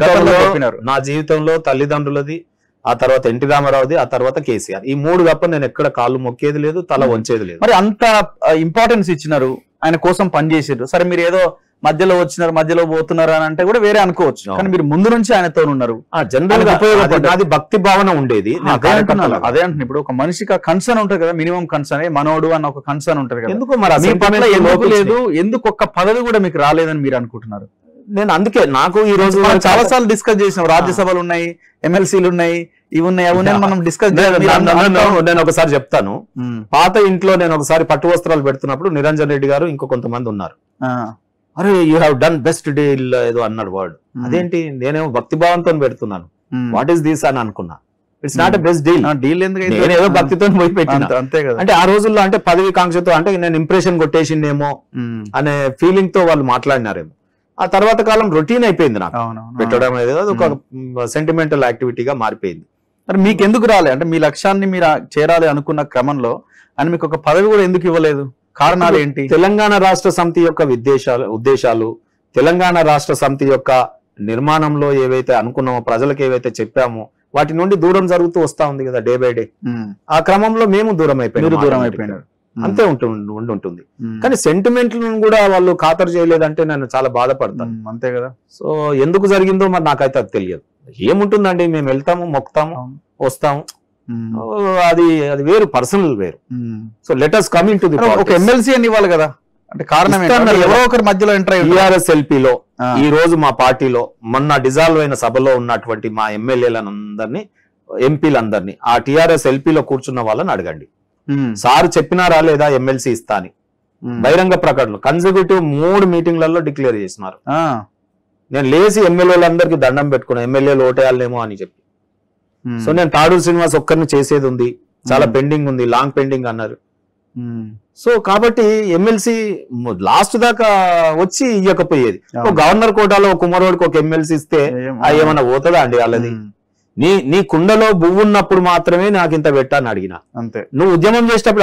నా జీవితంలో తల్లిదండ్రులది, ఆ తర్వాత ఎన్టీ రామారావుది, ఆ తర్వాత కేసీఆర్, ఈ 3 తప్ప నేను ఎక్కడ కాళ్ళు మొక్కేది లేదు, తల వంచేది లేదు. మరి అంత ఇంపార్టెన్స్ ఇచ్చినారు, ఆయన కోసం పనిచేసారు. సరే, మీరు ఏదో మధ్యలో వచ్చినారు, మధ్యలో పోతున్నారు అని అంటే కూడా వేరే అనుకోవచ్చు, కానీ మీరు ముందు నుంచి ఆయనతో ఉన్నారు. జనరల్ గా అది భక్తి భావన ఉండేది. అదే అంటున్నాను. ఇప్పుడు ఒక మనిషికి కన్సర్న్ ఉంటుంది కదా, మినిమం కన్సర్న్, మనోడు అన్న ఒక కన్సర్న్ ఉంటుంది కదా. ఎందుకు మరి ఎందుకు లేదు, ఎందుకు ఒక్క పదవి కూడా మీకు రాలేదని మీరు అనుకుంటున్నారు? నేను అందుకే నాకు ఈ రోజు చాలా సార్లు డిస్కస్ చేసినాం. రాజ్యసభలు ఉన్నాయి, ఎమ్మెల్సీలు ఉన్నాయి, ఇవి ఉన్నాయి, అవి ఉన్నాయి, మనం డిస్కస్. నేను ఒకసారి చెప్తాను. పాత ఇంట్లో నేను ఒకసారి పట్టు వస్త్రాలు పెడుతున్నప్పుడు నిరంజన్ రెడ్డి గారు ఇంకో కొంతమంది ఉన్నారు. అరే you have done best deal ఏదో అన్నాడు వర్డ్. అదేంటి, నేనేమో భక్తి భావంతో పెడుతున్నాను, వాట్ ఈస్ దిస్ అని అనుకున్నా. It's not a best deal. నేను ఏదో భక్తితో పోయి పెట్టినా, అంతే కదా. అంటే ఆ రోజుల్లో అంటే పదవి కాంక్షతో, అంటే నేను ఇంప్రెషన్ కొట్టేసిందేమో అనే ఫీలింగ్ తో వాళ్ళు మాట్లాడినారేమో. ఆ తర్వాత కాలం రొటీన్ అయిపోయింది నాకు పెట్టడం అనేది, ఒక సెంటిమెంటల్ యాక్టివిటీగా మారిపోయింది. మరి మీకు ఎందుకు రాలే? అంటే మీ లక్ష్యాన్ని మీరు చేరాలి అనుకున్న క్రమంలో అని మీకు ఒక పదవి కూడా ఎందుకు ఇవ్వలేదు? కారణాలు ఏంటి? తెలంగాణ రాష్ట్ర సమితి యొక్క ఉద్దేశాలు, తెలంగాణ రాష్ట్ర సమితి యొక్క నిర్మాణంలో ఏవైతే అనుకున్నామో, ప్రజలకు ఏవైతే చెప్పామో, వాటి నుండి దూరం జరుగుతూ వస్తా ఉంది కదా డే బై డే. ఆ క్రమంలో మేము దూరం అయిపోయినారు. అంతే ఉంటుంది. కానీ సెంటిమెంట్లను కూడా వాళ్ళు ఖాతరు చేయలేదంటే నేను చాలా బాధపడతాను. అంతే కదా. సో ఎందుకు జరిగిందో మరి నాకైతే అది తెలియదు. ఏముంటుందండి, మేము వెళ్తాము, మొక్కుతాము, వస్తాము, అది వేరు, పర్సనల్ వేరు. So let us come into the politics. ఒక ఎమ్మెల్సీ అని ఇవ్వాలి కదా, అంటే కారణం ఎవరో ఒకరి మధ్యలో ఎంటర్ అయ్యి. TRS-LPలో ఈ రోజు మా పార్టీలో మొన్న డిజాల్వ్ అయిన సభలో ఉన్నటువంటి మా ఎమ్మెల్యేలందరినీ, ఎంపీలందరినీ, ఆ TRS-LPలో కూర్చున్న వాళ్ళని అడగండి, సార్ చెప్పినారా లేదా ఎమ్మెల్సీ ఇస్తా అని. బహిరంగ ప్రకటనలు కన్సిక్యూటివ్ 3 మీటింగ్లలో డిక్లేర్ చేసినారు. నేను లేచి ఎమ్మెల్యేలందరికీ దండం పెట్టుకున్నా, ఎమ్మెల్యేలు ఓటేయాలనేమో అని చెప్పి. సో నేను తాడూరు శ్రీనివాస్ ఒక్కరిని చేసేది ఉంది, చాలా పెండింగ్ ఉంది, లాంగ్ పెండింగ్ అన్నారు. సో కాబట్టి ఎమ్మెల్సీ లాస్ట్ దాకా వచ్చి ఇవ్వకపోయేది. ఒక గవర్నర్ కోటాలో కుమారోడికి ఒక ఎమ్మెల్సీ ఇస్తే ఏమన్నా పోతుందా అండి వాళ్ళది? నీ కుండలో బువ్వు ఉన్నప్పుడు మాత్రమే నాకు ఇంత పెట్టాను అడిగినా. అంతే. నువ్వు ఉద్యమం చేసేటప్పుడు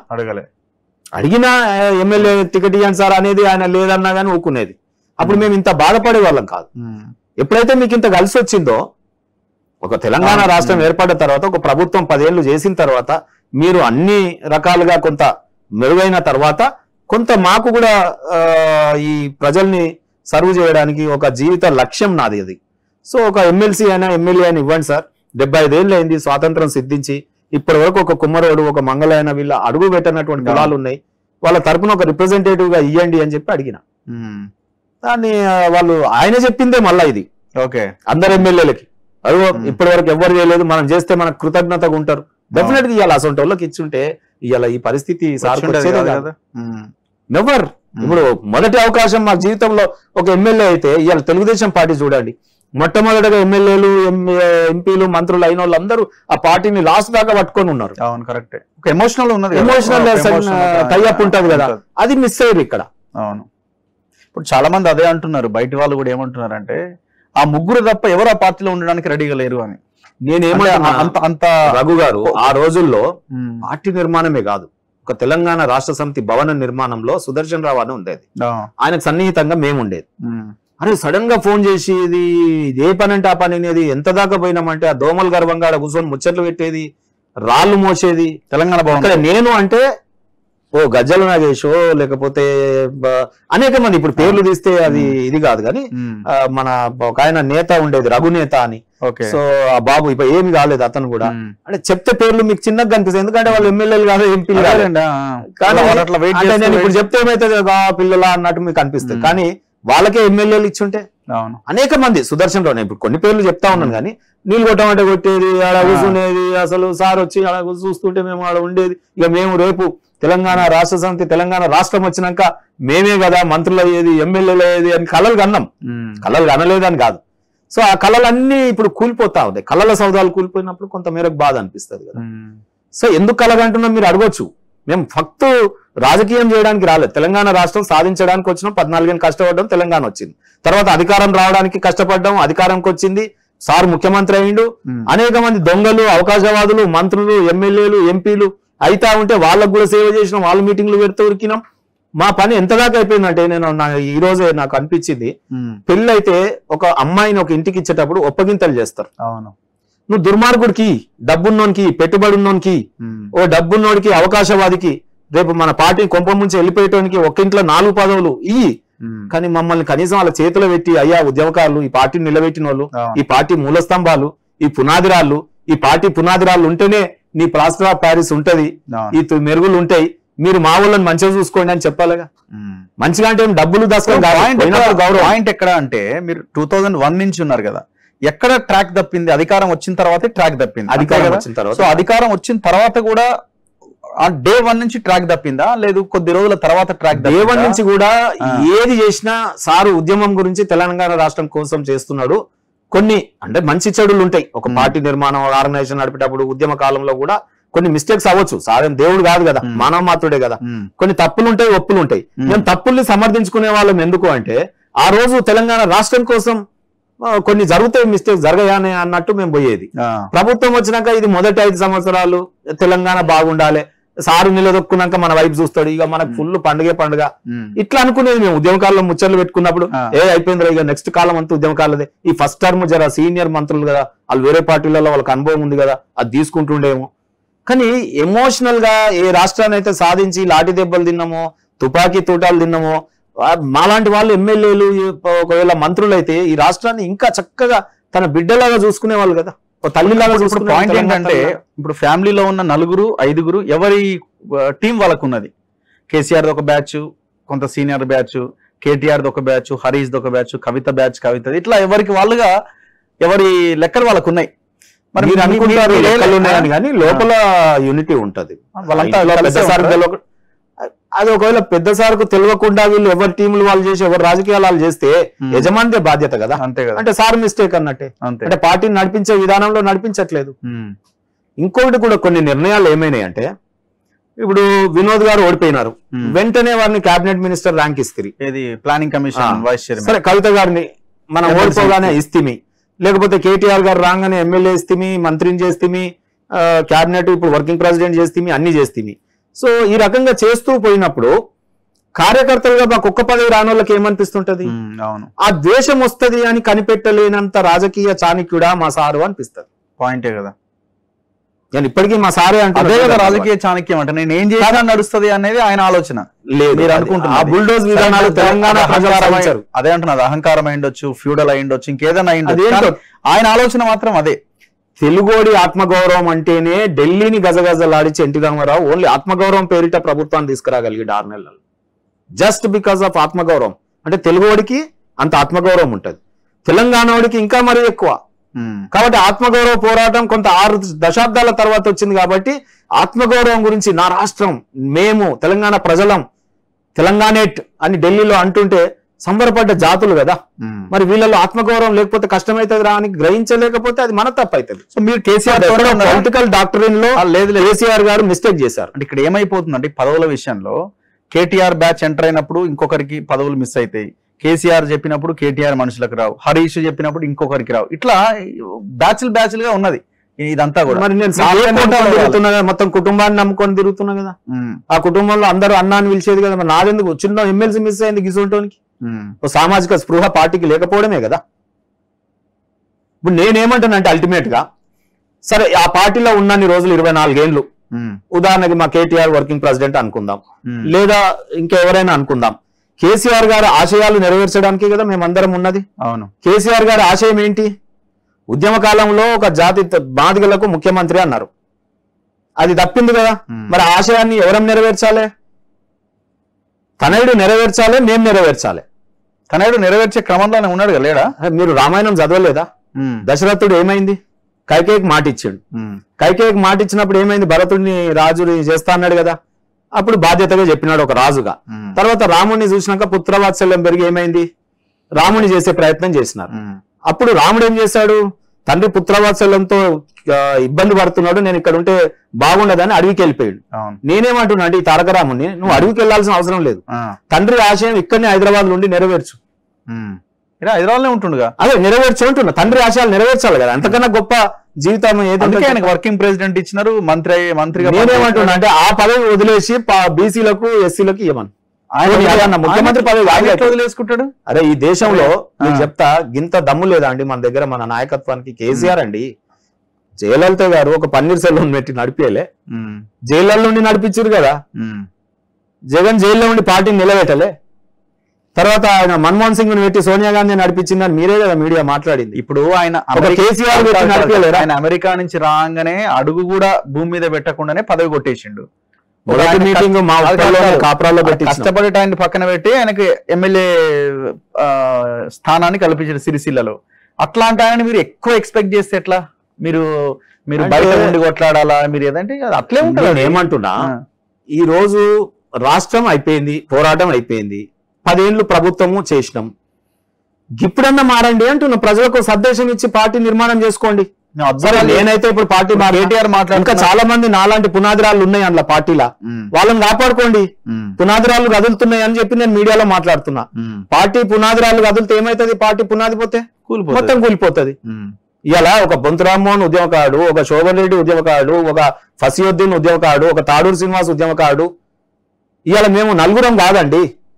అడిగినా ఎమ్మెల్యే టికెట్ ఇవ్వండి సార్ అనేది ఆయన లేదన్నా కానీ ఊకునేది. అప్పుడు మేము ఇంత బాధపడే వాళ్ళం కాదు. ఎప్పుడైతే మీకు ఇంత కలిసి వచ్చిందో, ఒక తెలంగాణ రాష్ట్రం ఏర్పడిన తర్వాత, ఒక ప్రభుత్వం 10 ఏళ్లు చేసిన తర్వాత, మీరు అన్ని రకాలుగా కొంత మెరుగైన తర్వాత, కొంత మాకు కూడా ఈ ప్రజల్ని సర్వ్ చేయడానికి ఒక జీవిత లక్ష్యం నాది అది. సో ఒక ఎమ్మెల్సీ అయినా ఎమ్మెల్యే అయినా ఇవ్వండి సార్, 75 ఏళ్ళు అయింది స్వాతంత్రం సిద్ధించి, ఇప్పటి వరకు ఒక కుమ్మరోడు ఒక మంగళైన వీళ్ళ అడుగు పెట్టినటువంటి కులాలు ఉన్నాయి, వాళ్ళ తరపున ఒక రిప్రజెంటేటివ్ గా ఇవ్వండి అని చెప్పి అడిగిన. దాన్ని వాళ్ళు ఆయన చెప్పిందే మళ్ళా ఇది ఓకే అందరు ఎమ్మెల్యేలకి అదిగో ఇప్పటి వరకు ఎవరు చేయలేదు, మనం చేస్తే మనకు కృతజ్ఞతగా ఉంటారు. డెఫినెట్ గా ఇవాళ అసలు వాళ్ళకి ఇచ్చుంటే ఇవాళ ఈ పరిస్థితి నెవర్. ఇప్పుడు మొదటి అవకాశం మా జీవితంలో ఒక ఎమ్మెల్యే అయితే ఇవాళ తెలుగుదేశం పార్టీ చూడండి, మొట్టమొదటిగా ఎమ్మెల్యేలు ఎంపీలు మంత్రులు అయిన వాళ్ళందరూ ఆ పార్టీని లాస్ట్ దాకా పట్టుకొని ఉన్నారు. అవును కరెక్ట్. ఎమోషనల్ ఉన్నది, ఎమోషనల్ టైఅప్ ఉంటది కదా, అది మిస్ అయ్యారు ఇక్కడ. అవును. ఇప్పుడు చాలా మంది అదే అంటున్నారు, బయట వాళ్ళు కూడా ఏమంటున్నారు అంటే ఆ ముగ్గురు తప్ప ఎవరు ఆ పార్టీలో ఉండడానికి రెడీగా లేరు అని. నేనేమంటున్నా అంత రఘు గారు ఆ రోజుల్లో పార్టీ నిర్మాణమే కాదు, ఒక తెలంగాణ రాష్ట్ర సమితి భవన నిర్మాణంలో సుదర్శన్ రావు అని ఉండేది, ఆయనకు సన్నిహితంగా మేము ఉండేది. అరే సడన్ గా ఫోన్ చేసి ఇది ఏ పని అంటే ఆ పని అనేది ఎంత దాకా పోయినామంటే ఆ దోమలు గర్వంగా కూర్చొని ముచ్చట్లు పెట్టేది, రాళ్ళు మోసేది తెలంగాణ భవన్. నేను అంటే ఓ గజ్జల నాగేషో లేకపోతే అనేక మంది, ఇప్పుడు పేర్లు తీస్తే అది ఇది కాదు కానీ మన ఒక ఆయన నేత ఉండేది రఘు నేత అని. సో ఆ బాబు ఇప్పుడు ఏమి కాలేదు అతను కూడా, అంటే చెప్తే పేర్లు మీకు చిన్నగా కనిపిస్తుంది ఎందుకంటే వాళ్ళు ఎమ్మెల్యేలు కాదు ఎంపీలు కాదు, కానీ నేను ఇప్పుడు చెప్తే ఏమైతే పిల్లల అన్నట్టు మీకు అనిపిస్తుంది, కానీ వాళ్ళకే ఎమ్మెల్యేలు ఇచ్చుంటే అనేక మంది సుదర్శన్ రావు. ఇప్పుడు కొన్ని పేర్లు చెప్తా ఉన్నాను కానీ నీళ్ళు కొట్టమంటే కొట్టేది, ఆడ కూర్చునేది, అసలు సార్ వచ్చి ఆడ చూస్తుంటే మేము ఆడ ఉండేది. ఇక మేము రేపు తెలంగాణ రాష్ట్ర సమితి తెలంగాణ రాష్ట్రం వచ్చినాక మేమే కదా మంత్రులు అయ్యేది ఎమ్మెల్యేలు అయ్యేది అని కలలు కన్నాం, కలలు కనలేదని కాదు. సో ఆ కళలన్నీ ఇప్పుడు కూలిపోతా ఉన్నాయి, కళల సౌదాలు కూలిపోయినప్పుడు కొంత మేరకు బాధ అనిపిస్తుంది కదా. సో ఎందుకు కలగంటున్నాం మీరు అడగొచ్చు, మేము ఫక్తు రాజకీయం చేయడానికి రాలేదు, తెలంగాణ రాష్ట్రం సాధించడానికి వచ్చినాం, 14 ఏళ్ళు కష్టపడ్డాం, తెలంగాణ వచ్చింది, తర్వాత అధికారం రావడానికి కష్టపడ్డాం, అధికారంకి వచ్చింది, సార్ ముఖ్యమంత్రి అయ్యిండు, అనేక మంది దొంగలు అవకాశవాదులు మంత్రులు ఎమ్మెల్యేలు ఎంపీలు అయితా ఉంటే వాళ్ళకు కూడా సేవ చేసినాం, వాళ్ళ మీటింగ్లు పెడితే ఉరికినాం. మా పని ఎంత దాకా అయిపోయిందంటే నేను ఈ రోజే నాకు అనిపించింది, పెళ్ళైతే ఒక అమ్మాయిని ఒక ఇంటికి ఇచ్చేటప్పుడు ఒప్పగింతలు చేస్తారు. అవును, నువ్వు దుర్మార్గుడికి డబ్బున్నోనికి పెట్టుబడి ఉన్నోనికి ఓ డబ్బున్నోడికి అవకాశవాదికి రేపు మన పార్టీ కొంప ముంచి వెళ్ళిపోయేటానికి ఒక ఇంట్లో 4 పదవులు ఇయ్యి, కానీ మమ్మల్ని కనీసం వాళ్ళ చేతిలో పెట్టి అయ్యా ఉద్యమకారులు ఈ పార్టీని నిలబెట్టిన వాళ్ళు, ఈ పార్టీ మూలస్తంభాలు, ఈ పునాదిరాళ్ళు, ఈ పార్టీ పునాదిరాళ్ళు ఉంటేనే నీ ప్లాస్టర్ ఆఫ్ ప్యారిస్ ఉంటది, ఈ మెరుగులు ఉంటాయి, మీరు మా వాళ్ళని మంచిగా చూసుకోండి అని చెప్పాలిగా. మంచిగా అంటే డబ్బులు పాయింట్ ఎక్కడ అంటే మీరు 2001 నుంచి ఉన్నారు కదా, ఎక్కడ ట్రాక్ తప్పింది? అధికారం వచ్చిన తర్వాతే ట్రాక్ తప్పింది. అధికారం వచ్చిన తర్వాత కూడా డే 1 నుంచి ట్రాక్ తప్పిందా, లేదు కొద్ది రోజుల తర్వాత ట్రాక్? డే 1 నుంచి కూడా ఏది చేసినా సారు ఉద్యమం గురించి తెలంగాణ రాష్ట్రం కోసం చేస్తున్నాడు. కొన్ని అంటే మంచి చెడులు ఉంటాయి, ఒక పార్టీ నిర్మాణం ఆర్గనైజేషన్ నడిపేటప్పుడు ఉద్యమ కాలంలో కూడా కొన్ని మిస్టేక్స్ అవ్వచ్చు, సాయం దేవుడు కాదు కదా, మానవ మాత్రుడే కదా, కొన్ని తప్పులు ఉంటాయి ఒప్పులు ఉంటాయి. మేము తప్పుల్ని సమర్థించుకునే వాళ్ళం ఎందుకు అంటే ఆ రోజు తెలంగాణ రాష్ట్రం కోసం కొన్ని జరుగుతాయి, మిస్టేక్స్ జరగాయని అన్నట్టు మేము పోయేది. ప్రభుత్వం వచ్చినాక ఇది మొదటి 5 సంవత్సరాలు తెలంగాణ బాగుండాలి, సారు నిలదొక్కున్నాక మన వైపు చూస్తాడు, ఇక మనకు ఫుల్ పండుగ ఇట్లా అనుకునేది. మేము ఉద్యమకాలంలో ముచ్చట్లు పెట్టుకున్నప్పుడు అయిపోయింది ఇక నెక్స్ట్ కాలం అంతా ఉద్యమకాలదే, ఈ ఫస్ట్ టర్మ్ జర సీనియర్ మంత్రులు కదా, వాళ్ళు వేరే పార్టీలలో వాళ్ళకి అనుభవం ఉంది కదా, అది తీసుకుంటుండేమో. కానీ ఎమోషనల్ గా ఏ రాష్ట్రాన్ని అయితే సాధించి లాఠీ దెబ్బలు తిన్నామో, తుపాకీ తూటాలు తిన్నామో, మాలాంటి వాళ్ళు ఎమ్మెల్యేలు ఒకవేళ మంత్రులు అయితే ఈ రాష్ట్రాన్ని ఇంకా చక్కగా తన బిడ్డలాగా చూసుకునే వాళ్ళు కదా, తల్లిలాగా చూసుకునే. పాయింట్ ఏంటంటే ఇప్పుడు ఫ్యామిలీలో ఉన్న 4, 5 ఎవరి టీం వాళ్ళకు ఉన్నది. కేసీఆర్ ఒక బ్యాచ్, కొంత సీనియర్ బ్యాచ్, కేటీఆర్ ఒక బ్యాచ్, హరీష్ ఒక బ్యాచ్, కవిత బ్యాచ్ కవిత, ఇట్లా ఎవరికి వాళ్ళుగా ఎవరి లెక్కలు వాళ్ళకు ఉన్నాయి. మరి మీరు అనుకుంటారు లెక్కలు ఉన్నాయని, కానీ లోపల యూనిటీ ఉంటది. వాళ్ళంతా అది ఒకవేళ పెద్ద సార్కు తెలియకుండా వీళ్ళు ఎవరి టీములు వాళ్ళు చేసి ఎవరు రాజకీయాలు వాళ్ళు చేస్తే యజమానిదే బాధ్యత కదా, అంతే కదా. అంటే సార్ మిస్టేక్ అన్నట్టే, అంటే పార్టీని నడిపించే విధానంలో నడిపించట్లేదు. ఇంకొకటి కూడా కొన్ని నిర్ణయాలు ఏమైనాయి అంటే, ఇప్పుడు వినోద్ గారు ఓడిపోయినారు, వెంటనే వారిని కేబినెట్ మినిస్టర్ ర్యాంక్ ఇస్తుంది, ప్లానింగ్ కమిషన్ వైస్ చైర్మన్. సరే కవిత గారిని మనం ఓడిపోగానే ఇస్తిమి, లేకపోతే కేటీఆర్ గారు రాగానే ఎమ్మెల్యే ఇస్తిమి, మంత్రిని చేస్తిమి, కేబినెట్ ఇప్పుడు వర్కింగ్ ప్రెసిడెంట్ చేస్తిమి, అన్ని చేస్తిమి. సో ఈ రకంగా చేస్తూ పోయినప్పుడు కార్యకర్తలుగా మాకు ఒక్క పదవి రాని వాళ్ళకి ఏమనిపిస్తుంటది? ఆ ద్వేషం వస్తుంది అని కనిపెట్టలేనంత రాజకీయ చాణక్యుడా మా సారు అనిపిస్తుంది. పాయింటే కదా, నేను ఇప్పటికీ మా సారే అంటే అదే కదా రాజకీయ చాణక్యం అంటే, నేను ఏం చేసినా నడుస్తుంది అనేది ఆయన ఆలోచన. లేదు మీరు అనుకుంటున్నారు బుల్డోజ్ విధానాలు తెలంగాణ అదే అంటున్నది, అహంకారం అయిండొచ్చు, ఫ్యూడల్ అయిండొచ్చు, ఇంకేదైనా అయిండొచ్చు, ఆయన ఆలోచన మాత్రం అదే. తెలుగోడి ఆత్మగౌరవం అంటేనే ఢిల్లీని గజగజలాడించి ఎన్టీ రామారావు ఓన్లీ ఆత్మగౌరవం పేరిట ప్రభుత్వాన్ని తీసుకురాగలిగాడు 6 నెలలు. జస్ట్ బికాస్ ఆఫ్ ఆత్మగౌరవం. అంటే తెలుగుడికి అంత ఆత్మగౌరవం ఉంటుంది, తెలంగాణోడికి ఇంకా మరీ ఎక్కువ. కాబట్టి ఆత్మగౌరవ పోరాటం కొంత 6 దశాబ్దాల తర్వాత వచ్చింది. కాబట్టి ఆత్మగౌరవం గురించి నా రాష్ట్రం, మేము తెలంగాణ ప్రజలం, తెలంగాణేట్ అని ఢిల్లీలో అంటుంటే సంబరపడ్డ జాతులు కదా. మరి వీళ్ళలో ఆత్మగౌరవం లేకపోతే కష్టమైతుంది రా అని గ్రహించలేకపోతే అది మన తప్పు అవుతుంది. సో మీరు కేసీఆర్ పొలిటికల్ డాక్టరీన్ లో లేదు కేసీఆర్ గారు మిస్టేక్ చేశారు. అంటే ఇక్కడ ఏమైపోతుందంటే పదవుల విషయంలో కేటీఆర్ బ్యాచ్ ఎంటర్ అయినప్పుడు ఇంకొకరికి పదవులు మిస్ అవుతాయి, కేసీఆర్ చెప్పినప్పుడు కేటీఆర్ మనుషులకు రావు, హరీష్ చెప్పినప్పుడు ఇంకొకరికి రావు, ఇట్లా బ్యాచ్లు గా ఉన్నది ఇదంతా కూడా. మరి నేను తిరుగుతున్నా కదా, మొత్తం కుటుంబాన్ని నమ్ముకొని తిరుగుతున్నా కదా. ఆ కుటుంబంలో అందరూ అన్నాన్ని పిలిచేది కదా. మరి నాదెందుకు చిన్న ఎమ్మెల్సీ మిస్ అయింది గిసోటోనికి? సామాజిక స్పృహ పార్టీకి లేకపోవడమే కదా. ఇప్పుడు నేనేమంటానంటే అల్టిమేట్ గా సరే ఆ పార్టీలో ఉన్నన్ని రోజులు 24 ఏళ్ళు, ఉదాహరణకి మా కేటీఆర్ వర్కింగ్ ప్రెసిడెంట్ అనుకుందాం, లేదా ఇంకెవరైనా అనుకుందాం, కేసీఆర్ గారి ఆశయాలు నెరవేర్చడానికే కదా మేమందరం ఉన్నది. అవును. కేసీఆర్ గారి ఆశయం ఏంటి? ఉద్యమ కాలంలో ఒక జాతి బాధితులకు ముఖ్యమంత్రి అన్నారు, అది తప్పింది కదా. మరి ఆశయాన్ని ఎవరం నెరవేర్చాలి? తనయుడు నెరవేర్చాలి, మేము నెరవేర్చాలి. తనయుడు నెరవేర్చే క్రమంలోనే ఉన్నాడు కదా, లేడా? మీరు రామాయణం చదవలేదా? దశరథుడు ఏమైంది? కైకేయికి మాట ఇచ్చాడు. కైకేయికి మాట ఇచ్చినప్పుడు ఏమైంది? భరతుడిని రాజుని చేస్తా అన్నాడు కదా. అప్పుడు బాధ్యతగా చెప్పినాడు ఒక రాజుగా. తర్వాత రాముడిని చూసినాక పుత్రవాత్సల్యం పెరిగి ఏమైంది? రాముని చేసే ప్రయత్నం చేసినారు. అప్పుడు రాముడు ఏం చేశాడు? తండ్రి పుత్రవాత్సల్యంతో ఇబ్బంది పడుతున్నాడు, నేను ఇక్కడ ఉంటే బాగుండదని అడవికి వెళ్ళిపోయాడు. నేనేమంటున్నా అంటే ఈ తారక రాముని నువ్వు అడవికి వెళ్లాల్సిన అవసరం లేదు, తండ్రి ఆశయం ఇక్కడనే హైదరాబాద్ నుండి నెరవేర్చు. హైదరాబాద్ ఉంటుండగా అదే నెరవేర్చు అంటున్నా. తండ్రి ఆశయాలు నెరవేర్చాలి కదా. అంతకన్నా గొప్ప జీవితం ఏదంటే వర్కింగ్ ప్రెసిడెంట్ ఇచ్చినారు, మంత్రిగా. నేనేమంటున్నా అంటే ఆ పదవి వదిలేసి బీసీలకు ఎస్సీలకు ఇవ్వమని ముఖ్యమంత్రి పదవి వదిలేసుకుంటాడు. అరే ఈ దేశంలో నేను చెప్తా, గింత దమ్ము లేదా అండి మన దగ్గర, మన నాయకత్వానికి? కేసీఆర్ అండి జయలలిత గారు ఒక పన్నీర్ సెల్వం పెట్టి నడిపేలే, జైల్లో నుండి నడిపించారు కదా. జగన్ జైల్లో ఉండి పార్టీని నిలబెట్టలే. తర్వాత ఆయన మన్మోహన్ సింగ్ ని పెట్టి సోనియా గాంధీ నడిపించిందని మీరే కదా మీడియా మాట్లాడింది. ఇప్పుడు ఆయన కేసీఆర్ పెట్టి నడిపేలేరు. ఆయన అమెరికా నుంచి రాగానే అడుగు కూడా భూమి మీద పెట్టకుండానే పదవి కొట్టేసిండు. మీటింగ్ మా కాపురాల్లో పెట్టి కష్టపడి ఆయన పక్కన పెట్టి ఆయనకి ఎమ్మెల్యే స్థానాన్ని కల్పించారు సిరిసిల్లలో. అట్లాంటి ఆయన మీరు ఎక్కువ ఎక్స్పెక్ట్ చేస్తే ఎట్లా? మీరు బయట ఉండి కొట్లాడాలా? మీరు ఏదంటే అట్లే ఉంటుంది. ఏమంటున్నా, ఈ రోజు రాష్ట్రం అయిపోయింది, పోరాటం అయిపోయింది, 10 ఏళ్ళు ప్రభుత్వము చేసినాం, ఇప్పుడన్నా మారండి అంటున్నా. ప్రజలకు సందేశం ఇచ్చి పార్టీ నిర్మాణం చేసుకోండి. నేనైతే ఇప్పుడు పార్టీ కేటీఆర్ ఇంకా చాలా మంది నాలాంటి పునాదిరాలు ఉన్నాయి అందులో పార్టీలా, వాళ్ళని కాపాడుకోండి. పునాదిరాలు కదులుతున్నాయి అని చెప్పి నేను మీడియాలో మాట్లాడుతున్నా. పార్టీ పునాదిరాలు కదులుతే ఏమైతుంది? పార్టీ పునాది పోతే మొత్తం కూలిపోతుంది. ఇలా ఒక బొంతు రామ్మోహన్ ఉద్యమకారుడు, ఒక శోభన్ రెడ్డి ఉద్యమకారుడు, ఒక ఫసియుద్దీన్ ఉద్యమకారుడు, ఒక తాడూరు శ్రీనివాస్ ఉద్యమకారుడు, ఇవాళ మేము నలుగురం కాదండి,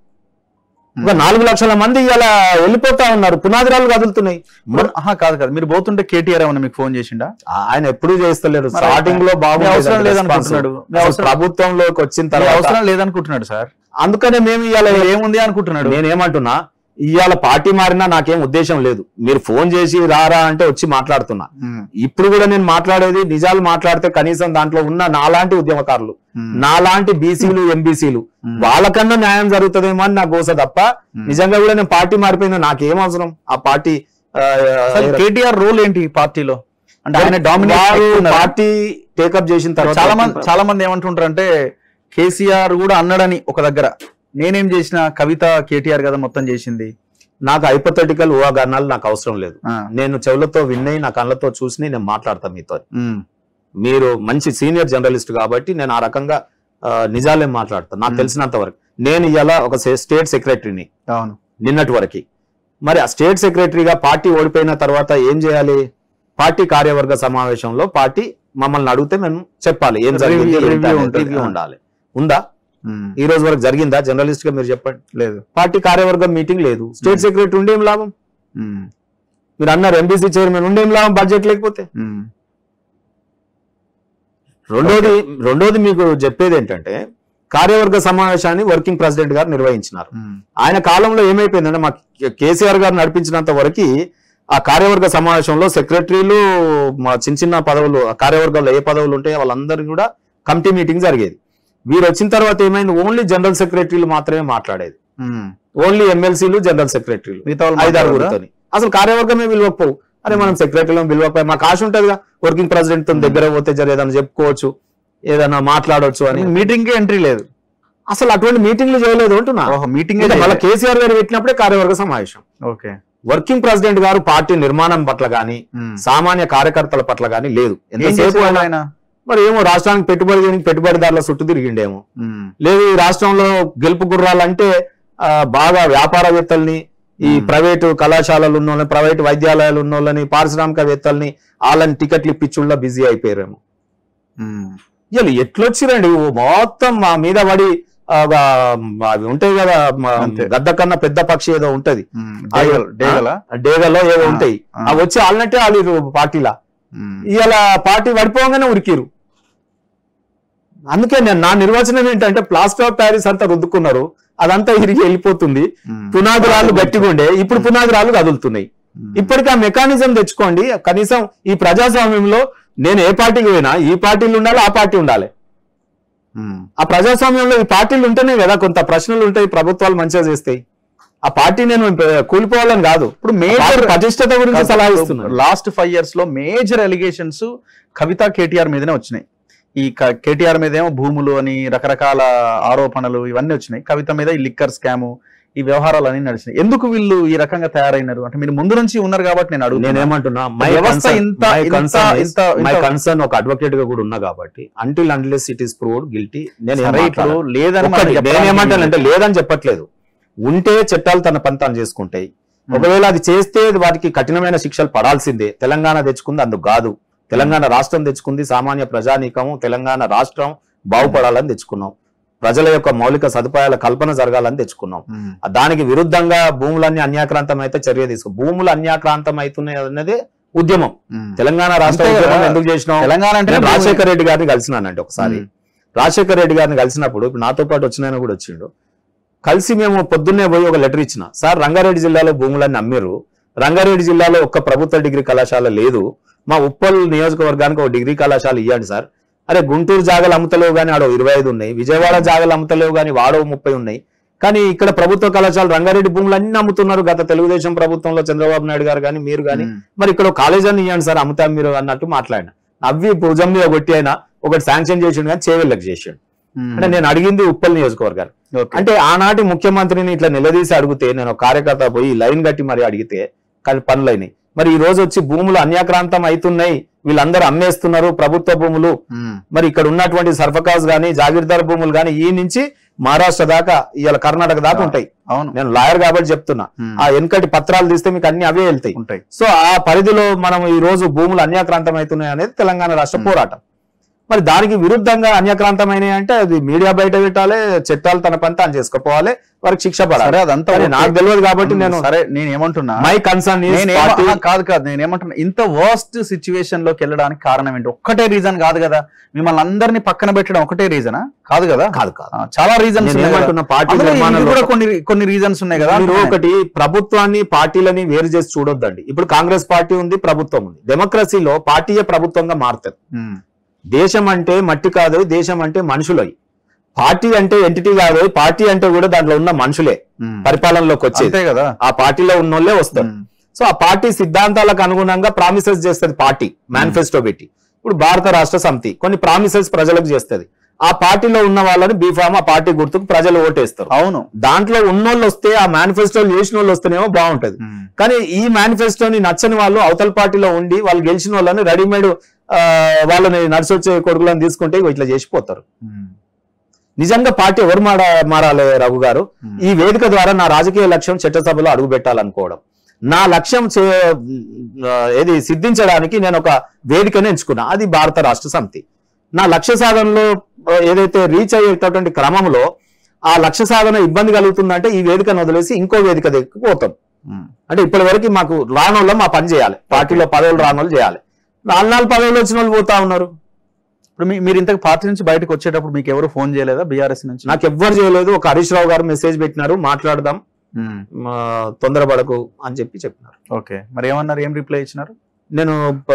ఒక 4 లక్షల మంది ఇలా వెళ్ళిపోతా ఉన్నారు. పునాదిరాలు కదులుతున్నాయి. కాదు మీరు పోతుంటే కేటీఆర్ ఏమన్నా మీకు ఫోన్ చేసిండా? ఆయన ఎప్పుడు చేస్తలేరు. స్టార్టింగ్ లో బాగా అవసరం లేదనుకుంటున్నాడు, ప్రభుత్వంలోకి వచ్చిన తర్వాత అవసరం లేదనుకుంటున్నాడు సార్. అందుకనే మేము ఇవాళ ఏముంది అనుకుంటున్నాడు. నేనేమంటున్నా, ఇవాళ పార్టీ మారినా నాకేం ఉద్దేశం లేదు. మీరు ఫోన్ చేసి రారా అంటే వచ్చి మాట్లాడుతున్నా. ఇప్పుడు కూడా నేను మాట్లాడేది నిజాలు మాట్లాడితే కనీసం దాంట్లో ఉన్న నాలాంటి ఉద్యమకారులు, నాలాంటి బీసీలు, ఎంబీసీలు వాళ్ళకన్నా న్యాయం జరుగుతుందేమో అని నా గోస తప్ప నిజంగా కూడా నేను పార్టీ మారిపోయిందా నాకేం అవసరం? ఆ పార్టీ కేటీఆర్ రోల్ ఏంటి పార్టీలో? అంటే ఆయన డామినేట్ పార్టీ టేకప్ చేసిన తర్వాత చాలా మంది ఏమంటుంటారు అంటే కేసీఆర్ కూడా అన్నాడని ఒక దగ్గర, నేనేం చేసిన కవిత కేటీఆర్ కదా మొత్తం చేసింది. నాకు హైపోథెటికల్ ఊహాగానాలు నాకు అవసరం లేదు. నేను చెవులతో విన్నాయి, నా కళ్ళతో చూసి నేను మాట్లాడతాను మీతో. మీరు మంచి సీనియర్ జర్నలిస్ట్ కాబట్టి నేను ఆ రకంగా నిజాలేం మాట్లాడతాను నాకు తెలిసినంత వరకు. నేను ఇలా ఒక స్టేట్ సెక్రటరీని నిన్నటి వరకు. మరి ఆ స్టేట్ సెక్రటరీగా పార్టీ ఓడిపోయిన తర్వాత ఏం చేయాలి? పార్టీ కార్యవర్గ సమావేశంలో పార్టీ మమ్మల్ని అడిగితే మేము చెప్పాలి ఏం జరిగింది, రివ్యూ ఉండాలి. ఉందా? ఈ రోజు వరకు జరిగిందా? జర్నలిస్ట్ గా మీరు చెప్పండి. లేదు. పార్టీ కార్యవర్గం మీటింగ్ లేదు. స్టేట్ సెక్రటరీ ఉండేం లాభం? మీరు అన్నారు ఎంబీసీ చైర్మన్ ఉండేం లాభం బడ్జెట్ లేకపోతే? రెండోది మీకు చెప్పేది ఏంటంటే కార్యవర్గ సమావేశాన్ని వర్కింగ్ ప్రెసిడెంట్ గారు నిర్వహించినారు. ఆయన కాలంలో ఏమైపోయిందంటే మా కేసీఆర్ గారు నడిపించినంత వరకు ఆ కార్యవర్గ సమావేశంలో సెక్రటరీలు చిన్న చిన్న పదవులు కార్యవర్గంలో ఏ పదవులు ఉంటాయో వాళ్ళందరికీ కూడా కమిటీ మీటింగ్ జరిగేది. వీరు వచ్చిన తర్వాత ఏమైంది, ఓన్లీ జనరల్ సెక్రటరీలు మాత్రమే మాట్లాడేది, ఓన్లీ ఎమ్మెల్సీలు జనరల్ సెక్రటరీలు 5-6 అసలు కార్యవర్గమే పిలవకపోవు. అరే మనం సెక్రటరీలను పిలవకపోయి మాకు ఆశ ఉంటదిగా వర్కింగ్ ప్రెసిడెంట్ తో దగ్గర పోతే ఏదైనా చెప్పుకోవచ్చు, ఏదైనా మాట్లాడవచ్చు అని. మీటింగ్ కి ఎంట్రీ లేదు, అసలు అటువంటి మీటింగ్లు చేయలేదు అంటున్నా. మీటింగ్ మళ్ళీ కేసీఆర్ గారు పెట్టినప్పుడే కార్యవర్గ సమావేశం. ఓకే, వర్కింగ్ ప్రెసిడెంట్ గారు పార్టీ నిర్మాణం పట్ల గాని సామాన్య కార్యకర్తల పట్ల గాని లేదు. ఎంతసేపు ఆయన మరి ఏమో రాష్ట్రానికి పెట్టుబడిదారుల చుట్టూ తిరిగిండేమో, లేదు ఈ రాష్ట్రంలో గెలుపు గుర్రాలంటే బాగా వ్యాపారవేత్తల్ని, ఈ ప్రైవేటు కళాశాలలు ఉన్న వాళ్ళని, ప్రైవేటు వైద్యాలయాలు ఉన్న వాళ్ళని, పారిశ్రామికవేత్తల్ని వాళ్ళని టికెట్లు ఇప్పించుళ్ళ బిజీ అయిపోయారేమో. ఇవాళ ఎట్లొచ్చిరండి మొత్తం మా మీద పడి అవి ఉంటాయి కదా, గద్ద కన్నా పెద్ద పక్షి ఏదో ఉంటది డేగలో ఏదో ఉంటాయి, అవి వచ్చి వాళ్ళనట్టే వాళ్ళు పార్టీలా ఇవాళ పార్టీ పడిపోగానే ఉరికిరు. అందుకే నా నిర్వచనం ఏంటంటే ప్లాస్టర్ ఆఫ్ ప్యారిస్ అంతా రుద్దుకున్నారు, అదంతా ఇరిగి వెళ్ళిపోతుంది, పునాదురాలు గట్టిగా ఉండే ఇప్పుడు పునాదురాలు కదులుతున్నాయి. ఇప్పటికీ ఆ మెకానిజం తెచ్చుకోండి. కనీసం ఈ ప్రజాస్వామ్యంలో నేను ఏ పార్టీకి పోయినా ఈ పార్టీలు ఉండాలి, ఆ పార్టీ ఉండాలి. ఆ ప్రజాస్వామ్యంలో ఈ పార్టీలు ఉంటేనే కదా కొంత ప్రశ్నలు ఉంటాయి, ప్రభుత్వాలు మంచిగా చేస్తాయి. ఆ పార్టీ నేను కూలిపోవాలని కాదు, ఇప్పుడు మేజర్ పటిష్టత గురించి సలహా ఇస్తున్నాను. లాస్ట్ 5 years లో మేజర్ ఎలిగేషన్స్ కవిత కేటీఆర్ మీదనే వచ్చినాయి. ఈ కేటీఆర్ మీద ఏమో భూములు అని రకరకాల ఆరోపణలు ఇవన్నీ వచ్చినాయి, కవిత మీద ఈ లిక్కర్ స్కాము ఈ వ్యవహారాలు అన్ని నడిచినాయి. ఎందుకు వీళ్ళు ఈ రకంగా తయారైనారు అంటే మీరు ముందు నుంచి ఉన్నారు కాబట్టి నేనేమంటున్నా, కన్సర్న్ ఒక అడ్వకేట్ గా కూడా ఉన్నా కాబట్టి until unless it is proved guilty నేనేమంటానంటే లేదని చెప్పట్లేదు. ఉంటే చట్టాలు తన పని తాను చేసుకుంటాయి. ఒకవేళ అది చేస్తే వాటికి కఠినమైన శిక్షలు పడాల్సిందే. తెలంగాణ తెచ్చుకుంది అందుకు కాదు, తెలంగాణ రాష్ట్రం తెచ్చుకుంది సామాన్య ప్రజానీకము తెలంగాణ రాష్ట్రం బాగుపడాలని తెచ్చుకున్నాం, ప్రజల యొక్క మౌలిక సదుపాయాల కల్పన జరగాలని తెచ్చుకున్నాం. దానికి విరుద్ధంగా భూములన్నీ అన్యాక్రాంతం అయితే చర్య తీసుకో. భూములు అన్యాక్రాంతం అవుతున్నాయి అన్నది ఉద్యమం. తెలంగాణ రాష్ట్ర ఉద్యమం ఎందుకు చేసినాం? తెలంగాణ అంటే రాజశేఖర రెడ్డి గారిని కలిసినానండి ఒకసారి. రాజశేఖర రెడ్డి గారిని కలిసినప్పుడు ఇప్పుడు నాతో పాటు వచ్చిన కూడా వచ్చిండు. కలిసి మేము పొద్దున్నే పోయి ఒక లెటర్ ఇచ్చిన, సార్ రంగారెడ్డి జిల్లాలో భూములన్నీ అమ్మిరు, రంగారెడ్డి జిల్లాలో ఒక్క ప్రభుత్వ డిగ్రీ కళాశాల లేదు, మా ఉప్పల్ నియోజకవర్గానికి ఒక డిగ్రీ కళాశాల ఇవ్వండి సార్. అరే గుంటూరు జాగలు అమ్ముతలేవు కానీ ఆడో 25 ఉన్నాయి, విజయవాడ జాగలు అమ్ముతలేవు కానీ వాడో 30 ఉన్నాయి, కానీ ఇక్కడ ప్రభుత్వ కళాశాల రంగారెడ్డి భూములు అన్ని అమ్ముతున్నారు. గత తెలుగుదేశం ప్రభుత్వంలో చంద్రబాబు నాయుడు గారు కానీ మీరు కానీ, మరి ఇక్కడ కాలేజ్ అని ఇవ్వండి సార్ అమ్ముతాం మీరు అన్నట్టు మాట్లాడిన. అవి భుజం మీద కొట్టి అయినా ఒకటి శాంక్షన్ చేసిండు కానీ చేవెళ్ళకి చేసాడు. అంటే నేను అడిగింది ఉప్పల్ నియోజకవర్గాలు. అంటే ఆనాటి ముఖ్యమంత్రిని ఇట్లా నిలదీసి అడిగితే, నేను కార్యకర్త పోయి లైన్ కట్టి మరి అడిగితే పనులైనాయి. మరి ఈ రోజు వచ్చి భూములు అన్యాక్రాంతం అవుతున్నాయి, వీళ్ళందరూ అమ్మేస్తున్నారు ప్రభుత్వ భూములు. మరి ఇక్కడ ఉన్నటువంటి సర్ఫకాజ్ గానీ జాగీర్దార్ భూములు గానీ ఈ నుంచి మహారాష్ట్ర దాకా ఇవాళ కర్ణాటక దాకా ఉంటాయి. నేను లాయర్ కాబట్టి చెప్తున్నా, ఆ వెనకటి పత్రాలు తీస్తే మీకు అన్ని అవే వెళ్తాయి. సో ఆ పరిధిలో మనం ఈ రోజు భూములు అన్యాక్రాంతం అవుతున్నాయి అనేది తెలంగాణ రాష్ట్ర పోరాటం. మరి దానికి విరుద్ధంగా అన్యక్రాంతమైనవి అంటే అది మీడియా బయట పెట్టాలి, చట్టాలు తన పని తాను చేసుకోవాలి, వారికి శిక్ష పడాలి. అదంతా నాకు తెలియదు కాబట్టి నేను ఏమంటున్నా మై కన్సర్న్ కాదు నేనేమంటున్నా, ఇంత వర్స్ట్ సిచ్యువేషన్ లోకి వెళ్ళడానికి కారణం ఏంటి? ఒక్కటే రీజన్ కాదు కదా, మిమ్మల్ని అందరినీ పక్కన పెట్టడం ఒకటే రీజనా? కాదు కదా, కాదు చాలా రీజన్స్ కొన్ని రీజన్స్ ఉన్నాయి కదా. మీరు ఒకటి ప్రభుత్వాన్ని పార్టీలని వేరు చేసి చూడొద్దండి. ఇప్పుడు కాంగ్రెస్ పార్టీ ఉంది, ప్రభుత్వం ఉంది. డెమోక్రసీలో పార్టీయే ప్రభుత్వంగా మారుతుంది. దేశం అంటే మట్టి కాదు, దేశం అంటే మనుషులై. పార్టీ అంటే ఎంటిటీ కాదు, పార్టీ అంటే కూడా దాంట్లో ఉన్న మనుషులే పరిపాలనలోకి వచ్చేది కదా, ఆ పార్టీలో ఉన్నోళ్లే వస్తారు. సో ఆ పార్టీ సిద్ధాంతాలకు అనుగుణంగా ప్రామిసెస్ చేస్తుంది పార్టీ, మేనిఫెస్టో పెట్టి. ఇప్పుడు భారత రాష్ట్ర సమితి కొన్ని ప్రామిసెస్ ప్రజలకు చేస్తుంది. ఆ పార్టీలో ఉన్న వాళ్ళని బీఫామ్ ఆ పార్టీ గుర్తుకు ప్రజలు ఓటేస్తారు. అవును, దాంట్లో ఉన్నోళ్ళు వస్తే, ఆ మేనిఫెస్టోలు చేసిన వాళ్ళు వస్తేనేమో బాగుంటది. కానీ ఈ మేనిఫెస్టోని నచ్చని వాళ్ళు అవతల పార్టీలో ఉండి వాళ్ళు గెలిచిన వాళ్ళని రెడీమేడ్ వాళ్ళని నడిచొచ్చే కొడుకులను తీసుకుంటే ఇట్లా చేసిపోతారు. నిజంగా పార్టీ ఎవరు మారాలి రఘు గారు? ఈ వేదిక ద్వారా నా రాజకీయ లక్ష్యం చట్టసభలో అడుగు పెట్టాలనుకోవడం. నా లక్ష్యం ఏది సిద్ధించడానికి నేను ఒక వేదికను ఎంచుకున్నా, అది భారత రాష్ట్ర సమితి. నా లక్ష్య సాధనలో ఏదైతే రీచ్ అయ్యేటటువంటి క్రమంలో ఆ లక్ష్య సాధన ఇబ్బంది కలుగుతుందంటే ఈ వేదికను వదిలేసి ఇంకో వేదిక దగ్గరికి పోతాం. అంటే ఇప్పటి వరకు మాకు రానోళ్ళ మా పని చేయాలి, పార్టీలో పదవులు రానోళ్ళు చేయాలి. 4 పదవులు వచ్చిన వాళ్ళు పోతా ఉన్నారు. ఇప్పుడు మీరు ఇంతకు పార్టీ నుంచి బయటకు వచ్చేటప్పుడు మీకు ఎవరు ఫోన్ చేయలేదా బీఆర్ఎస్ నుంచి? నాకు ఎవ్వరు చేయలేదు. ఒక హరీష్ రావు గారు మెసేజ్ పెట్టినారు, మాట్లాడదాం తొందరపడకు అని చెప్పినారు. ఓకే, మరి ఏమన్నారు, ఏం రిప్లై ఇచ్చినారు? నేను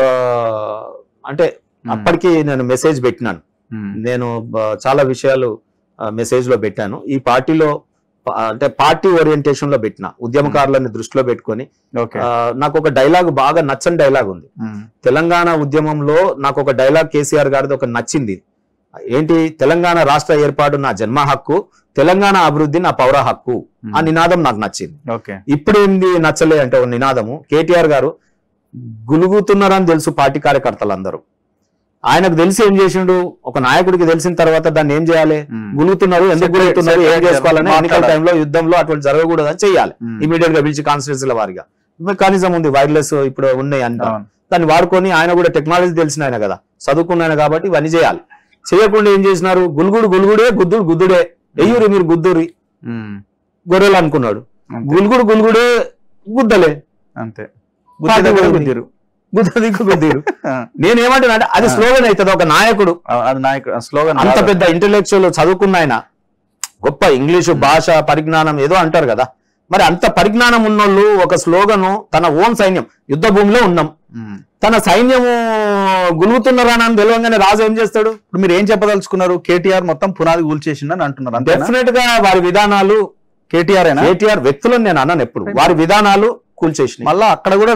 అంటే అప్పటికి నేను మెసేజ్ పెట్టినాను. నేను చాలా విషయాలు మెసేజ్ లో పెట్టాను. ఈ పార్టీలో అంటే పార్టీ ఓరియంటేషన్ లో పెట్టిన ఉద్యమకారులని దృష్టిలో పెట్టుకొని నాకు ఒక డైలాగ్ బాగా నచ్చని డైలాగ్ ఉంది. తెలంగాణ ఉద్యమంలో నాకు ఒక డైలాగ్ కేసీఆర్ గారిది ఒక నచ్చింది. ఏంటి? తెలంగాణ రాష్ట్ర ఏర్పాటు నా జన్మ హక్కు, తెలంగాణ అభివృద్ధి నా పౌర హక్కు. ఆ నినాదం నాకు నచ్చింది. ఇప్పుడు ఏంది నచ్చలే అంటే ఒక నినాదము, కేటీఆర్ గారు గులుగుతున్నారని తెలుసు పార్టీ కార్యకర్తలందరూ. ఆయనకు తెలిసి ఏం చేసిండు, ఒక నాయకుడికి తెలిసిన తర్వాత దాన్ని ఏం చేయాలి, గులుగుతున్నారు, ఎందుకు గులుగుతున్నారు, ఏం చేసుకోవాలని ఎన్నికల టైంలో యుద్ధంలో అటువంటి జరగకూడదని చెయ్యాలి. ఇమీడియట్ గా పిలిచి కాన్స్టిట్యూన్సీల వారిగా మెకానిజం ఉంది, వైర్లెస్ ఇప్పుడు ఉన్నాయి అంట, దాన్ని వాడుకొని ఆయన కూడా టెక్నాలజీ తెలిసిన ఆయన కదా, చదువుకున్న ఆయన కాబట్టి ఇవన్నీ చేయాలి. చేయకుండా ఏం చేసినారు, గులుగుడే గుద్దుడు గుద్దుడే, ఎయ్యూరి మీరు గుద్దురి గొర్రెలు అనుకున్నాడు, గులుగుడే గుద్దలే అంతే, గుద్దరు గుద్దీరు. నేనేమంటున్నా అంటే అది స్లోగన్ అవుతుంది. ఒక నాయకుడు స్లోగన్, అంత పెద్ద ఇంటెలెక్చువల్ చదువుకున్న ఆయన, గొప్ప ఇంగ్లీషు భాష పరిజ్ఞానం ఏదో అంటారు కదా, మరి అంత పరిజ్ఞానం ఉన్నోళ్ళు ఒక స్లోగను, తన ఓన్ సైన్యం యుద్ధ భూమిలో ఉన్నాం, తన సైన్యము గులుగుతున్నారా అని తెలియగానే రాజు ఏం చేస్తాడు? ఇప్పుడు మీరు ఏం చెప్పదలుచుకున్నారు? కేటీఆర్ మొత్తం పునాది కూల్చేసిందని అంటున్నారు. డెఫినెట్ గా వారి విధానాలు, కేటీఆర్ వ్యక్తులను నేను అన్నాను ఎప్పుడు, వారి విధానాలు కూల్చేసి మళ్ళా అక్కడ కూడా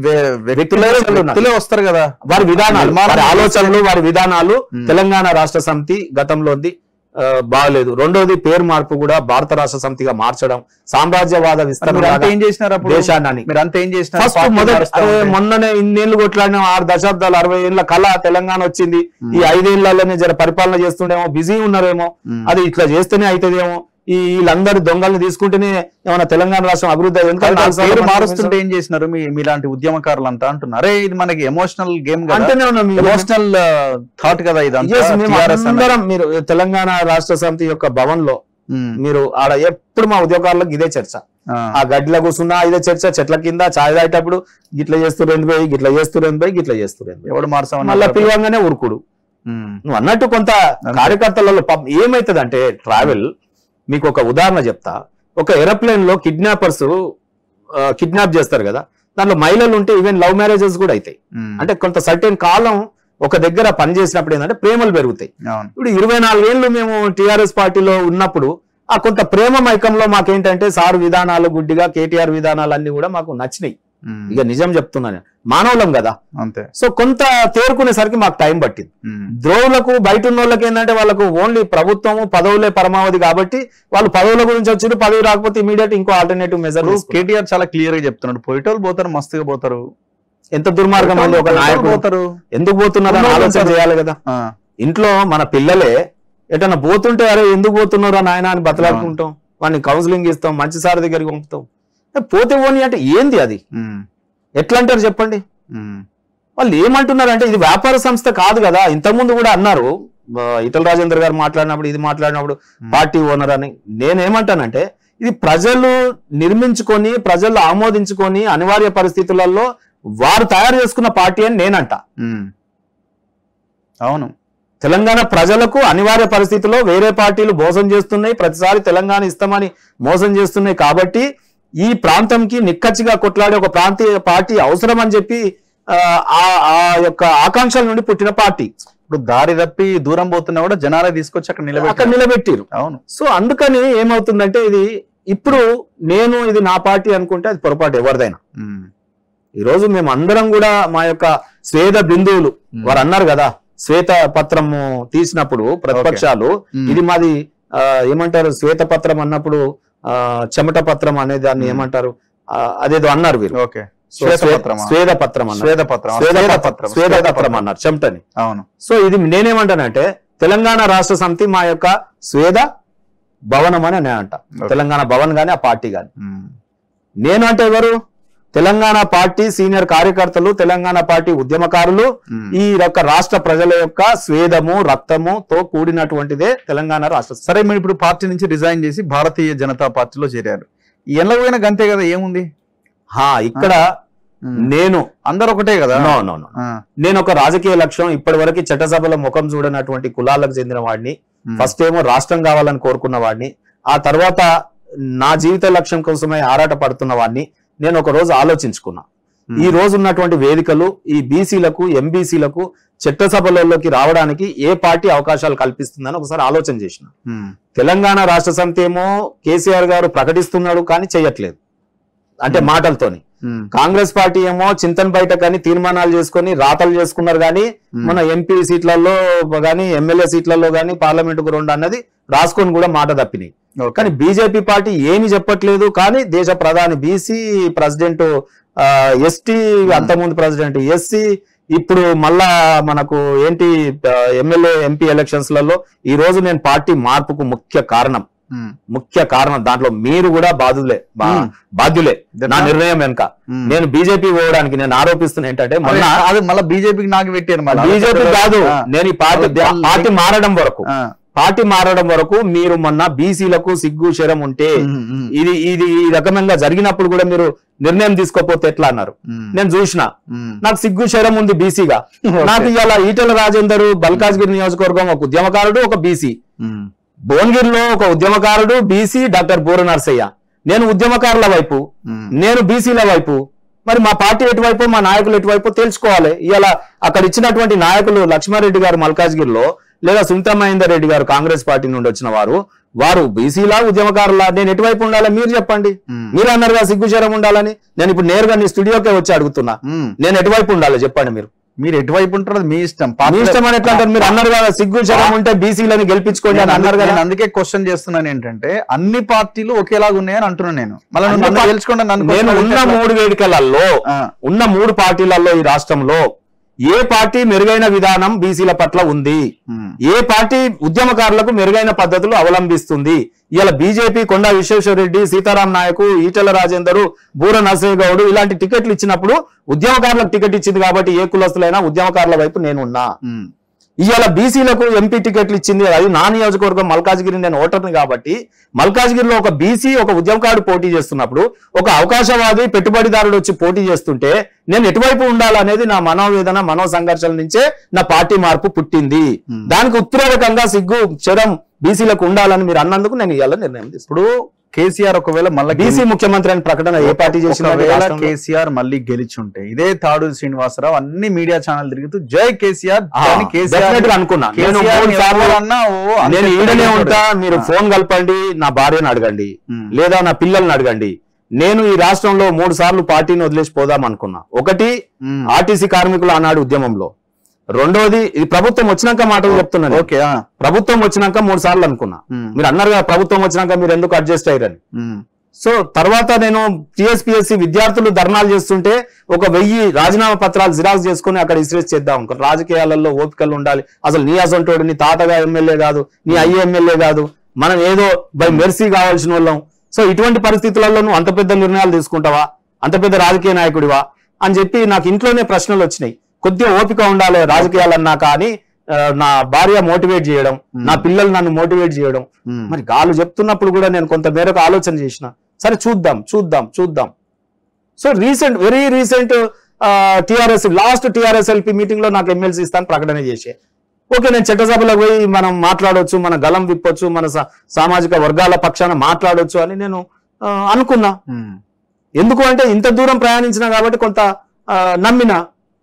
వ్యక్తులే వస్తారు కదా, వారి విధానాలు, వారి ఆలోచనలు, వారి విధానాలు తెలంగాణ రాష్ట్ర సమితి గతంలోది బాగలేదు. రెండోది పేరు మార్పు కూడా భారత రాష్ట్ర సమితిగా మార్చడం, సామ్రాజ్యవాద విస్తరణ ఏం చేసినారు దేశాన్ని. మీరు అంతా ఏం చేసినారు? మొన్ననే ఇన్నేళ్లు కొట్లాడిన 6 దశాబ్దాలు 60 ఏళ్ల కళ తెలంగాణ వచ్చింది. ఈ 5 ఏళ్లలోనే జర పరిపాలన చేస్తుండేమో, బిజీ ఉన్నారేమో, అది ఇట్లా చేస్తేనే అవుతుందేమో, వీళ్ళందరూ దొంగల్ని తీసుకుంటేనే ఏమైనా తెలంగాణ రాష్ట్రం అభివృద్ధి మారుస్తుంటే ఏం చేసినారు మీలాంటి ఉద్యమకారులు అంతా అంటున్నారు? అరే ఇది మనకి ఎమోషనల్ గేమ్, ఎమోషనల్ థాట్ కదా ఇదంతా. మీరు తెలంగాణ రాష్ట్ర సమితి యొక్క భవన్ లో మీరు ఆడ ఎప్పుడు మా ఉద్యోగాలకు ఇదే చర్చ, ఆ గడ్డిలో కూర్చున్నా ఇదే చర్చ, చెట్ల కింద చాయ్ తాగేటప్పుడు గిట్లా చేస్తున్నారు పోయి, గిట్లా చేస్తున్నారు పోయి, గిట్లా చేస్తున్నారు, ఎవడు మార్చమని మళ్ళీ పిలవంగానే ఊరుకుడు. నువ్వు అన్నట్టు కొంత కార్యకర్తలలో ఏమైతుంది అంటే, ట్రావెల్ మీకు ఒక ఉదాహరణ చెప్తా. ఒక ఏరోప్లేన్ లో కిడ్నాపర్స్ కిడ్నాప్ చేస్తారు కదా, దాంట్లో మహిళలు ఉంటే ఈవెన్ లవ్ మ్యారేజెస్ కూడా అవుతాయి. అంటే కొంత సర్టెన్ కాలం ఒక దగ్గర పనిచేసినప్పుడు ఏంటంటే ప్రేమలు పెరుగుతాయి. ఇప్పుడు 24 ఏళ్ళు మేము టిఆర్ఎస్ పార్టీలో ఉన్నప్పుడు ఆ కొంత ప్రేమ మైకంలో మాకేంటంటే సార్ విధానాలు గుడ్డిగా, కేటీఆర్ విధానాలు అన్ని కూడా మాకు నచ్చినాయి. ఇక నిజం చెప్తున్నాను, మానవులం కదా అంతే. సో కొంత తేరుకునేసరికి మాకు టైం పట్టింది. ద్రోవులకు బయట ఉన్న వాళ్ళకి ఏంటంటే వాళ్ళకు ఓన్లీ ప్రభుత్వము పదవులే పరమావధి కాబట్టి వాళ్ళు పదవుల గురించి వచ్చి పదవి రాకపోతే ఇమీడియట్ ఇంకో ఆల్టర్నేటివ్ మెజర్. కేటీఆర్ చాలా క్లియర్ గా చెప్తున్నాడు, పోయేటోళ్ళు పోతారు, మస్తుగా పోతారు. ఎంత దుర్మార్గం అండి, ఒక నాయకుడు పోతారు, ఎందుకు పోతున్నారు అని ఆలోచన చేయాలి కదా. ఇంట్లో మన పిల్లలే ఎటన్నా పోతుంటే అరే ఎందుకు పోతున్నారా నాయన అని బతలాడుకుంటాం, వాడిని కౌన్సిలింగ్ ఇస్తాం, మంచి సార్ దగ్గరికి పంపుతాం. పోతే పోని అంటే ఏంది అది, ఎట్లా అంటారు చెప్పండి? వాళ్ళు ఏమంటున్నారంటే ఇది వ్యాపార సంస్థ కాదు కదా. ఇంతకుముందు కూడా అన్నారు, ఈటల రాజేందర్ గారు మాట్లాడినప్పుడు, ఇది మాట్లాడినప్పుడు పార్టీ ఓనర్ అని. నేనేమంటానంటే ఇది ప్రజలు నిర్మించుకొని, ప్రజలు ఆమోదించుకొని అనివార్య పరిస్థితులలో వారు తయారు చేసుకున్న పార్టీ అని నేనంట. అవును, తెలంగాణ ప్రజలకు అనివార్య పరిస్థితుల్లో వేరే పార్టీలు మోసం చేస్తున్నాయి, ప్రతిసారి తెలంగాణ ఇస్తామని మోసం చేస్తున్నాయి. కాబట్టి ఈ ప్రాంతంకి నిక్కచ్చిగా కొట్లాడే ఒక ప్రాంతీయ పార్టీ అవసరం అని చెప్పి ఆ యొక్క ఆకాంక్షల నుండి పుట్టిన పార్టీ. ఇప్పుడు దారి తప్పి దూరం పోతున్నా కూడా జనాలే తీసుకొచ్చి అక్కడ నిలబెట్టారు. అవును. సో అందుకని ఏమవుతుందంటే ఇది ఇప్పుడు నేను ఇది నా పార్టీ అనుకుంటే అది పొరపాటు ఎవరిదైనా. ఈరోజు మేము అందరం కూడా మా యొక్క స్వేద బిందువులు, వారు అన్నారు కదా శ్వేత పత్రము తీసినప్పుడు ప్రతిపక్షాలు, ఇది మాది ఏమంటారు శ్వేత పత్రం అన్నప్పుడు చెమట పత్రం అనే దాన్ని ఏమంటారు అదేదో అన్నారు వీరు. స్వేద పత్రం అన్నారు చెమటని. అవును. సో ఇది నేనేమంటానంటే తెలంగాణ రాష్ట్ర సమితి మా యొక్క స్వేద భవనం అని నేను అంట. తెలంగాణ భవన్ గాని ఆ పార్టీ గాని. నేను అంటే ఎవరు? తెలంగాణ పార్టీ సీనియర్ కార్యకర్తలు, తెలంగాణ పార్టీ ఉద్యమకారులు, ఈ యొక్క రాష్ట్ర ప్రజల యొక్క స్వేదము రక్తముతో కూడినటువంటిదే తెలంగాణ రాష్ట్ర. సరే, మీరు ఇప్పుడు పార్టీ నుంచి రిజైన్ చేసి భారతీయ జనతా పార్టీలో చేరారు. ఎన్నపోయినా గంతే కదా, ఏముంది? ఇక్కడ నేను అందరు ఒకటే కదా. నేను ఒక రాజకీయ లక్ష్యం, ఇప్పటి వరకు చట్టసభలో ముఖం చూడనటువంటి కులాలకు చెందిన వాడిని. ఫస్ట్ ఏమో రాష్ట్రం కావాలని కోరుకున్న వాడిని, ఆ తర్వాత నా జీవిత లక్ష్యం కోసమే ఆరాట పడుతున్న వాడిని నేను ఒక రోజు ఆలోచించుకున్నా. ఈ రోజు ఉన్నటువంటి వేదికలు ఈ బీసీలకు ఎంబీసీలకు చట్టసభలలోకి రావడానికి ఏ పార్టీ అవకాశాలు కల్పిస్తుందని ఒకసారి ఆలోచన చేసిన. తెలంగాణ రాష్ట్ర సమితి ఏమో కేసీఆర్ గారు ప్రకటిస్తున్నాడు కానీ చెయ్యట్లేదు, అంటే మాటలతోని. కాంగ్రెస్ పార్టీ ఏమో చింతన బయట కానీ తీర్మానాలు చేసుకొని రాతలు చేసుకున్నారు కానీ మన ఎంపీ సీట్లలో కానీ ఎమ్మెల్యే సీట్లలో కానీ పార్లమెంటుకు 2 అన్నది రాసుకొని కూడా మాట తప్పినాయి. కానీ బీజేపీ పార్టీ ఏమి చెప్పట్లేదు. కానీ దేశ ప్రధాని బీసీ, ప్రెసిడెంట్ ఎస్టీ, అంతకుముందు ప్రెసిడెంట్ ఎస్సీ, ఇప్పుడు మళ్ళా మనకు ఏంటి ఎమ్మెల్యే ఎంపీ ఎలక్షన్స్ లలో ఈ రోజు నేను పార్టీ మార్పుకు ముఖ్య కారణం దాంట్లో మీరు కూడా బాధ్యులే నా నిర్ణయం వెనుక. నేను బీజేపీ పోవడానికి నేను ఆరోపిస్తున్నా ఏంటంటే మళ్ళీ బీజేపీకి నాకు పెట్టారు. బీజేపీ కాదు, నేను ఈ పార్టీ మారడం వరకు మీరు మొన్న బీసీలకు సిగ్గు శరం ఉంటే ఇది ఈ రకమంగా జరిగినప్పుడు కూడా మీరు నిర్ణయం తీసుకోకపోతే ఎట్లా అన్నారు. నేను చూసిన నాకు సిగ్గు శరం ఉంది బీసీగా. నాకు ఇవాళ ఈటెల రాజేందర్ బల్కాజ్గిరి నియోజకవర్గం ఒక ఉద్యమకారుడు, ఒక బీసీ. భువనగిరిలో ఒక ఉద్యమకారుడు బీసీ డాక్టర్ బూర నర్సయ్య. నేను ఉద్యమకారుల వైపు, నేను బీసీల వైపు. మరి మా పార్టీ ఎటువైపు, మా నాయకులు ఎటువైపు తెలుసుకోవాలి. ఇవాళ అక్కడ ఇచ్చినటువంటి నాయకులు లక్ష్మారెడ్డి గారు మల్కాజ్గిరిలో, లేదా సునీతా మహేందర్ రెడ్డి గారు కాంగ్రెస్ పార్టీ నుండి వచ్చిన వారు బీసీలా ఉద్యమకారులా, నేను ఎటువైపు ఉండాలి మీరు చెప్పండి. మీరు అన్నారుగా సిగ్గుశరం ఉండాలని. నేను ఇప్పుడు నేరుగా నీ స్టూడియోకే వచ్చి అడుగుతున్నా, నేను ఎటువైపు ఉండాలి చెప్పండి. మీరు ఎటువైపు ఉంటారు మీ ఇష్టం. మీ ఇష్టం అని ఎట్లా అంటారు? మీరు అన్నారు కదా సిగ్గు శరం ఉంటే బీసీలని గెలిపించుకోండి అని అన్నారు కదా. అందుకే క్వశ్చన్ చేస్తున్నాను ఏంటంటే అన్ని పార్టీలు ఒకేలాగా ఉన్నాయని అంటున్నాను నేను. మళ్ళీ తెలుసుకోండి. నేను ఉన్న 3 వేదికలలో ఉన్న 3 పార్టీలలో ఈ రాష్ట్రంలో ఏ పార్టీ మెరుగైన విధానం బీసీల పట్ల ఉంది, ఏ పార్టీ ఉద్యమకారులకు మెరుగైన పద్ధతులు అవలంబిస్తుంది. ఇలా బీజేపీ కొండా విశ్వేశ్వరరెడ్డి, సీతారాం నాయకు, ఈటెల రాజేందర్, బూర నరసింహ గౌడ్ ఇలాంటి టికెట్లు ఇచ్చినప్పుడు ఉద్యమకారులకు టికెట్ ఇచ్చింది కాబట్టి ఏ కులస్తులైనా ఉద్యమకారుల వైపు నేనున్నా. ఇవాళ బీసీలకు ఎంపీ టికెట్లు ఇచ్చింది, అది నా నియోజకవర్గం మల్కాజ్గిరి, నేను ఓటర్ని కాబట్టి మల్కాజ్గిరిలో ఒక బీసీ ఒక ఉద్యమకారుడు పోటీ చేస్తున్నప్పుడు ఒక అవకాశవాది పెట్టుబడిదారుడు వచ్చి పోటీ చేస్తుంటే నేను ఎటువైపు ఉండాలనేది నా మనోవేదన, మనో సంఘర్షణ నుంచే నా పార్టీ మార్పు పుట్టింది. దానికి ఉత్తరోధకంగా సిగ్గు శరం బీసీలకు ఉండాలని మీరు అన్నందుకు నేను ఇవాళ నిర్ణయం తీసుకున్నాను. ఇప్పుడు కేసీఆర్ ఒకవేళ మళ్ళీ బీసీ ముఖ్యమంత్రి అని ప్రకటన ఏ పార్టీ చేసిన, కేసీఆర్ మళ్ళీ గెలిచుంటే ఇదే తాడూరి శ్రీనివాసరావు అన్ని మీడియా ఛానల్ తిరుగుతూ జై కేసీఆర్ అనుకున్నా. నేను ఈడనే ఉంటా, మీరు ఫోన్ కలపండి, నా భార్యను అడగండి లేదా నా పిల్లల్ని అడగండి. నేను ఈ రాష్ట్రంలో 3 సార్లు పార్టీని వదిలేసి పోదాం అనుకున్నా. ఒకటి ఆర్టీసీ కార్మికులు ఆనాడు ఉద్యమంలో, రెండోది ఇది ప్రభుత్వం వచ్చినాక మాటలు చెప్తున్నాను. ఓకే, ప్రభుత్వం వచ్చినాక 3 సార్లు అనుకున్నా. మీరు అన్నారు కదా ప్రభుత్వం వచ్చినాక మీరు ఎందుకు అడ్జస్ట్ అయ్యారని. సో తర్వాత నేను టీఎస్పీఎస్సీ విద్యార్థులు ధర్నాలు చేస్తుంటే 1000 రాజీనామా పత్రాలు జిరాక్స్ చేసుకుని అక్కడ ఇస్రేస్ చేద్దాం. రాజకీయాలలో ఓపికలు ఉండాలి. అసలు నీ అసంటోడు, నీ తాతగా ఎమ్మెల్యే కాదు, నీ అయ్యే ఎమ్మెల్యే కాదు, మనం ఏదో బై మెర్సీ కావాల్సిన వాళ్ళం. సో ఇటువంటి పరిస్థితులలో నువ్వు అంత పెద్ద నిర్ణయాలు తీసుకుంటావా, అంత పెద్ద రాజకీయ నాయకుడివా అని చెప్పి నాకు ఇంట్లోనే ప్రశ్నలు వచ్చినాయి. కొద్దిగా ఓపిక ఉండాలి రాజకీయాలన్నా కానీ నా భార్య మోటివేట్ చేయడం, నా పిల్లలు నన్ను మోటివేట్ చేయడం. మరి గాలు చెప్తున్నప్పుడు కూడా నేను కొంత మేరకు ఆలోచన చేసిన, సరే చూద్దాం. So very recent last TRSLP meeting లో నాకు ఎమ్మెల్సీ ఇస్తాను ప్రకటన చేసే. ఓకే, నేను చట్టసభలో పోయి మనం మాట్లాడవచ్చు, మన గలం విప్పొచ్చు, మన సామాజిక వర్గాల పక్షాన మాట్లాడొచ్చు అని నేను అనుకున్నా. ఎందుకు అంటే ఇంత దూరం ప్రయాణించిన కాబట్టి కొంత నమ్మిన.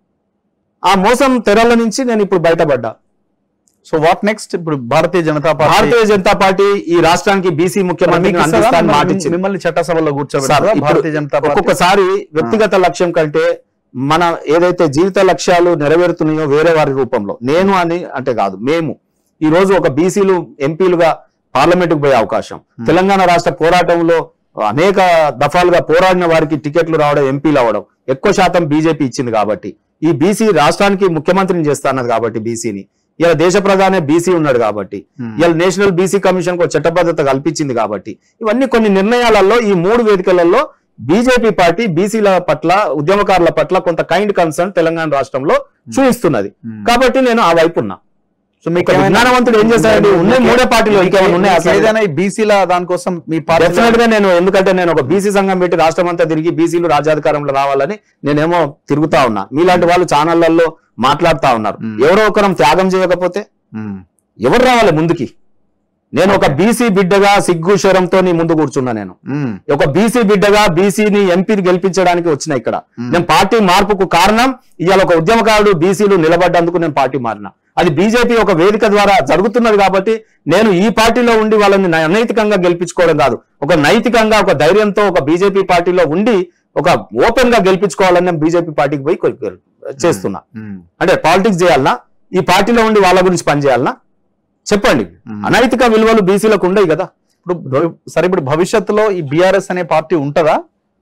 ఆ మోసం తెరల నుంచి నేను ఇప్పుడు బయటపడ్డా. So what next? ఇప్పుడు భారతీయ జనతా పార్టీ ఈ రాష్ట్రానికి బీసీ ముఖ్యమంత్రి మిమ్మల్ని చట్టసభలో కూర్చోబెడతారా? భారతీయ జనతా పార్టీ ఒక్కొక్కసారి వ్యక్తిగత లక్ష్యం కంటే మన ఏదైతే జీవిత లక్ష్యాలు నెరవేరుతున్నాయో వేరే వారి రూపంలో, నేను అని అంటే కాదు, మేము ఈ రోజు ఒక బీసీలు ఎంపీలుగా పార్లమెంటుకు పోయే అవకాశం, తెలంగాణ రాష్ట్ర పోరాటంలో అనేక దఫాలుగా పోరాడిన వారికి టికెట్లు రావడం, ఎంపీలు అవ్వడం ఎక్కువ శాతం బీజేపీ ఇచ్చింది కాబట్టి, ఈ బీసీ రాష్ట్రానికి ముఖ్యమంత్రిని చేస్తాన్నది కాబట్టి బీసీని, ఇలా దేశ ప్రధానే బీసీ ఉన్నాడు కాబట్టి, ఇలా నేషనల్ బీసీ కమిషన్ కు చట్టబద్ధత కల్పించింది కాబట్టి, ఇవన్నీ కొన్ని నిర్ణయాలలో ఈ 3 వేదికలలో బీజేపీ పార్టీ బీసీల పట్ల, ఉద్యమకారుల పట్ల కొంత కైండ్ కన్సర్న్ తెలంగాణ రాష్ట్రంలో చూపిస్తున్నది. కాబట్టి నేను ఆ వైపు ఉన్నా. సో మీకు జ్ఞానవంతుడు ఏం చేస్తాడు? ఉన్న 3 పార్టీలు ఏదైనా బీసీల దానికోసం మీ డెఫినెట్ గా నేను, ఎందుకంటే నేను ఒక బీసీ సంఘం పెట్టి రాష్ట్రం అంతా తిరిగి బీసీలు రాజ్యాధికారంలో రావాలని నేనేమో తిరుగుతా ఉన్నా. మీలాంటి వాళ్ళు ఛానళ్లలో మాట్లాడుతా ఉన్నారు. ఎవరో ఒకరం త్యాగం చేయకపోతే ఎవరు రావాలి ముందుకి? నేను ఒక బీసీ బిడ్డగా సిగ్గు శరంతో నీ ముందు కూర్చున్నా. నేను ఒక బీసీ బిడ్డగా బీసీని ఎంపీని గెలిపించడానికి వచ్చిన ఇక్కడ. నేను పార్టీ మార్పుకు కారణం ఇవాళ ఒక ఉద్యమకారుడు బీసీలు నిలబడ్డందుకు నేను పార్టీ మారిన. అది బీజేపీ ఒక వేదిక ద్వారా జరుగుతున్నది కాబట్టి నేను ఈ పార్టీలో ఉండి వాళ్ళని అనైతికంగా గెలిపించుకోవడం కాదు, ఒక నైతికంగా ఒక ధైర్యంతో ఒక బీజేపీ పార్టీలో ఉండి ఒక ఓపెన్ గా గెలిపించుకోవాలని నేను బీజేపీ పార్టీకి పోయి చేస్తున్నా. అంటే పాలిటిక్స్ చేయాలనా, ఈ పార్టీలో ఉండి వాళ్ళ గురించి పనిచేయాలనా చెప్పండి. అనైతిక విలువలు బీసీలకు ఉండవు కదా. ఇప్పుడు భవిష్యత్తులో ఈ బీఆర్ఎస్ అనే పార్టీ ఉంటుందా?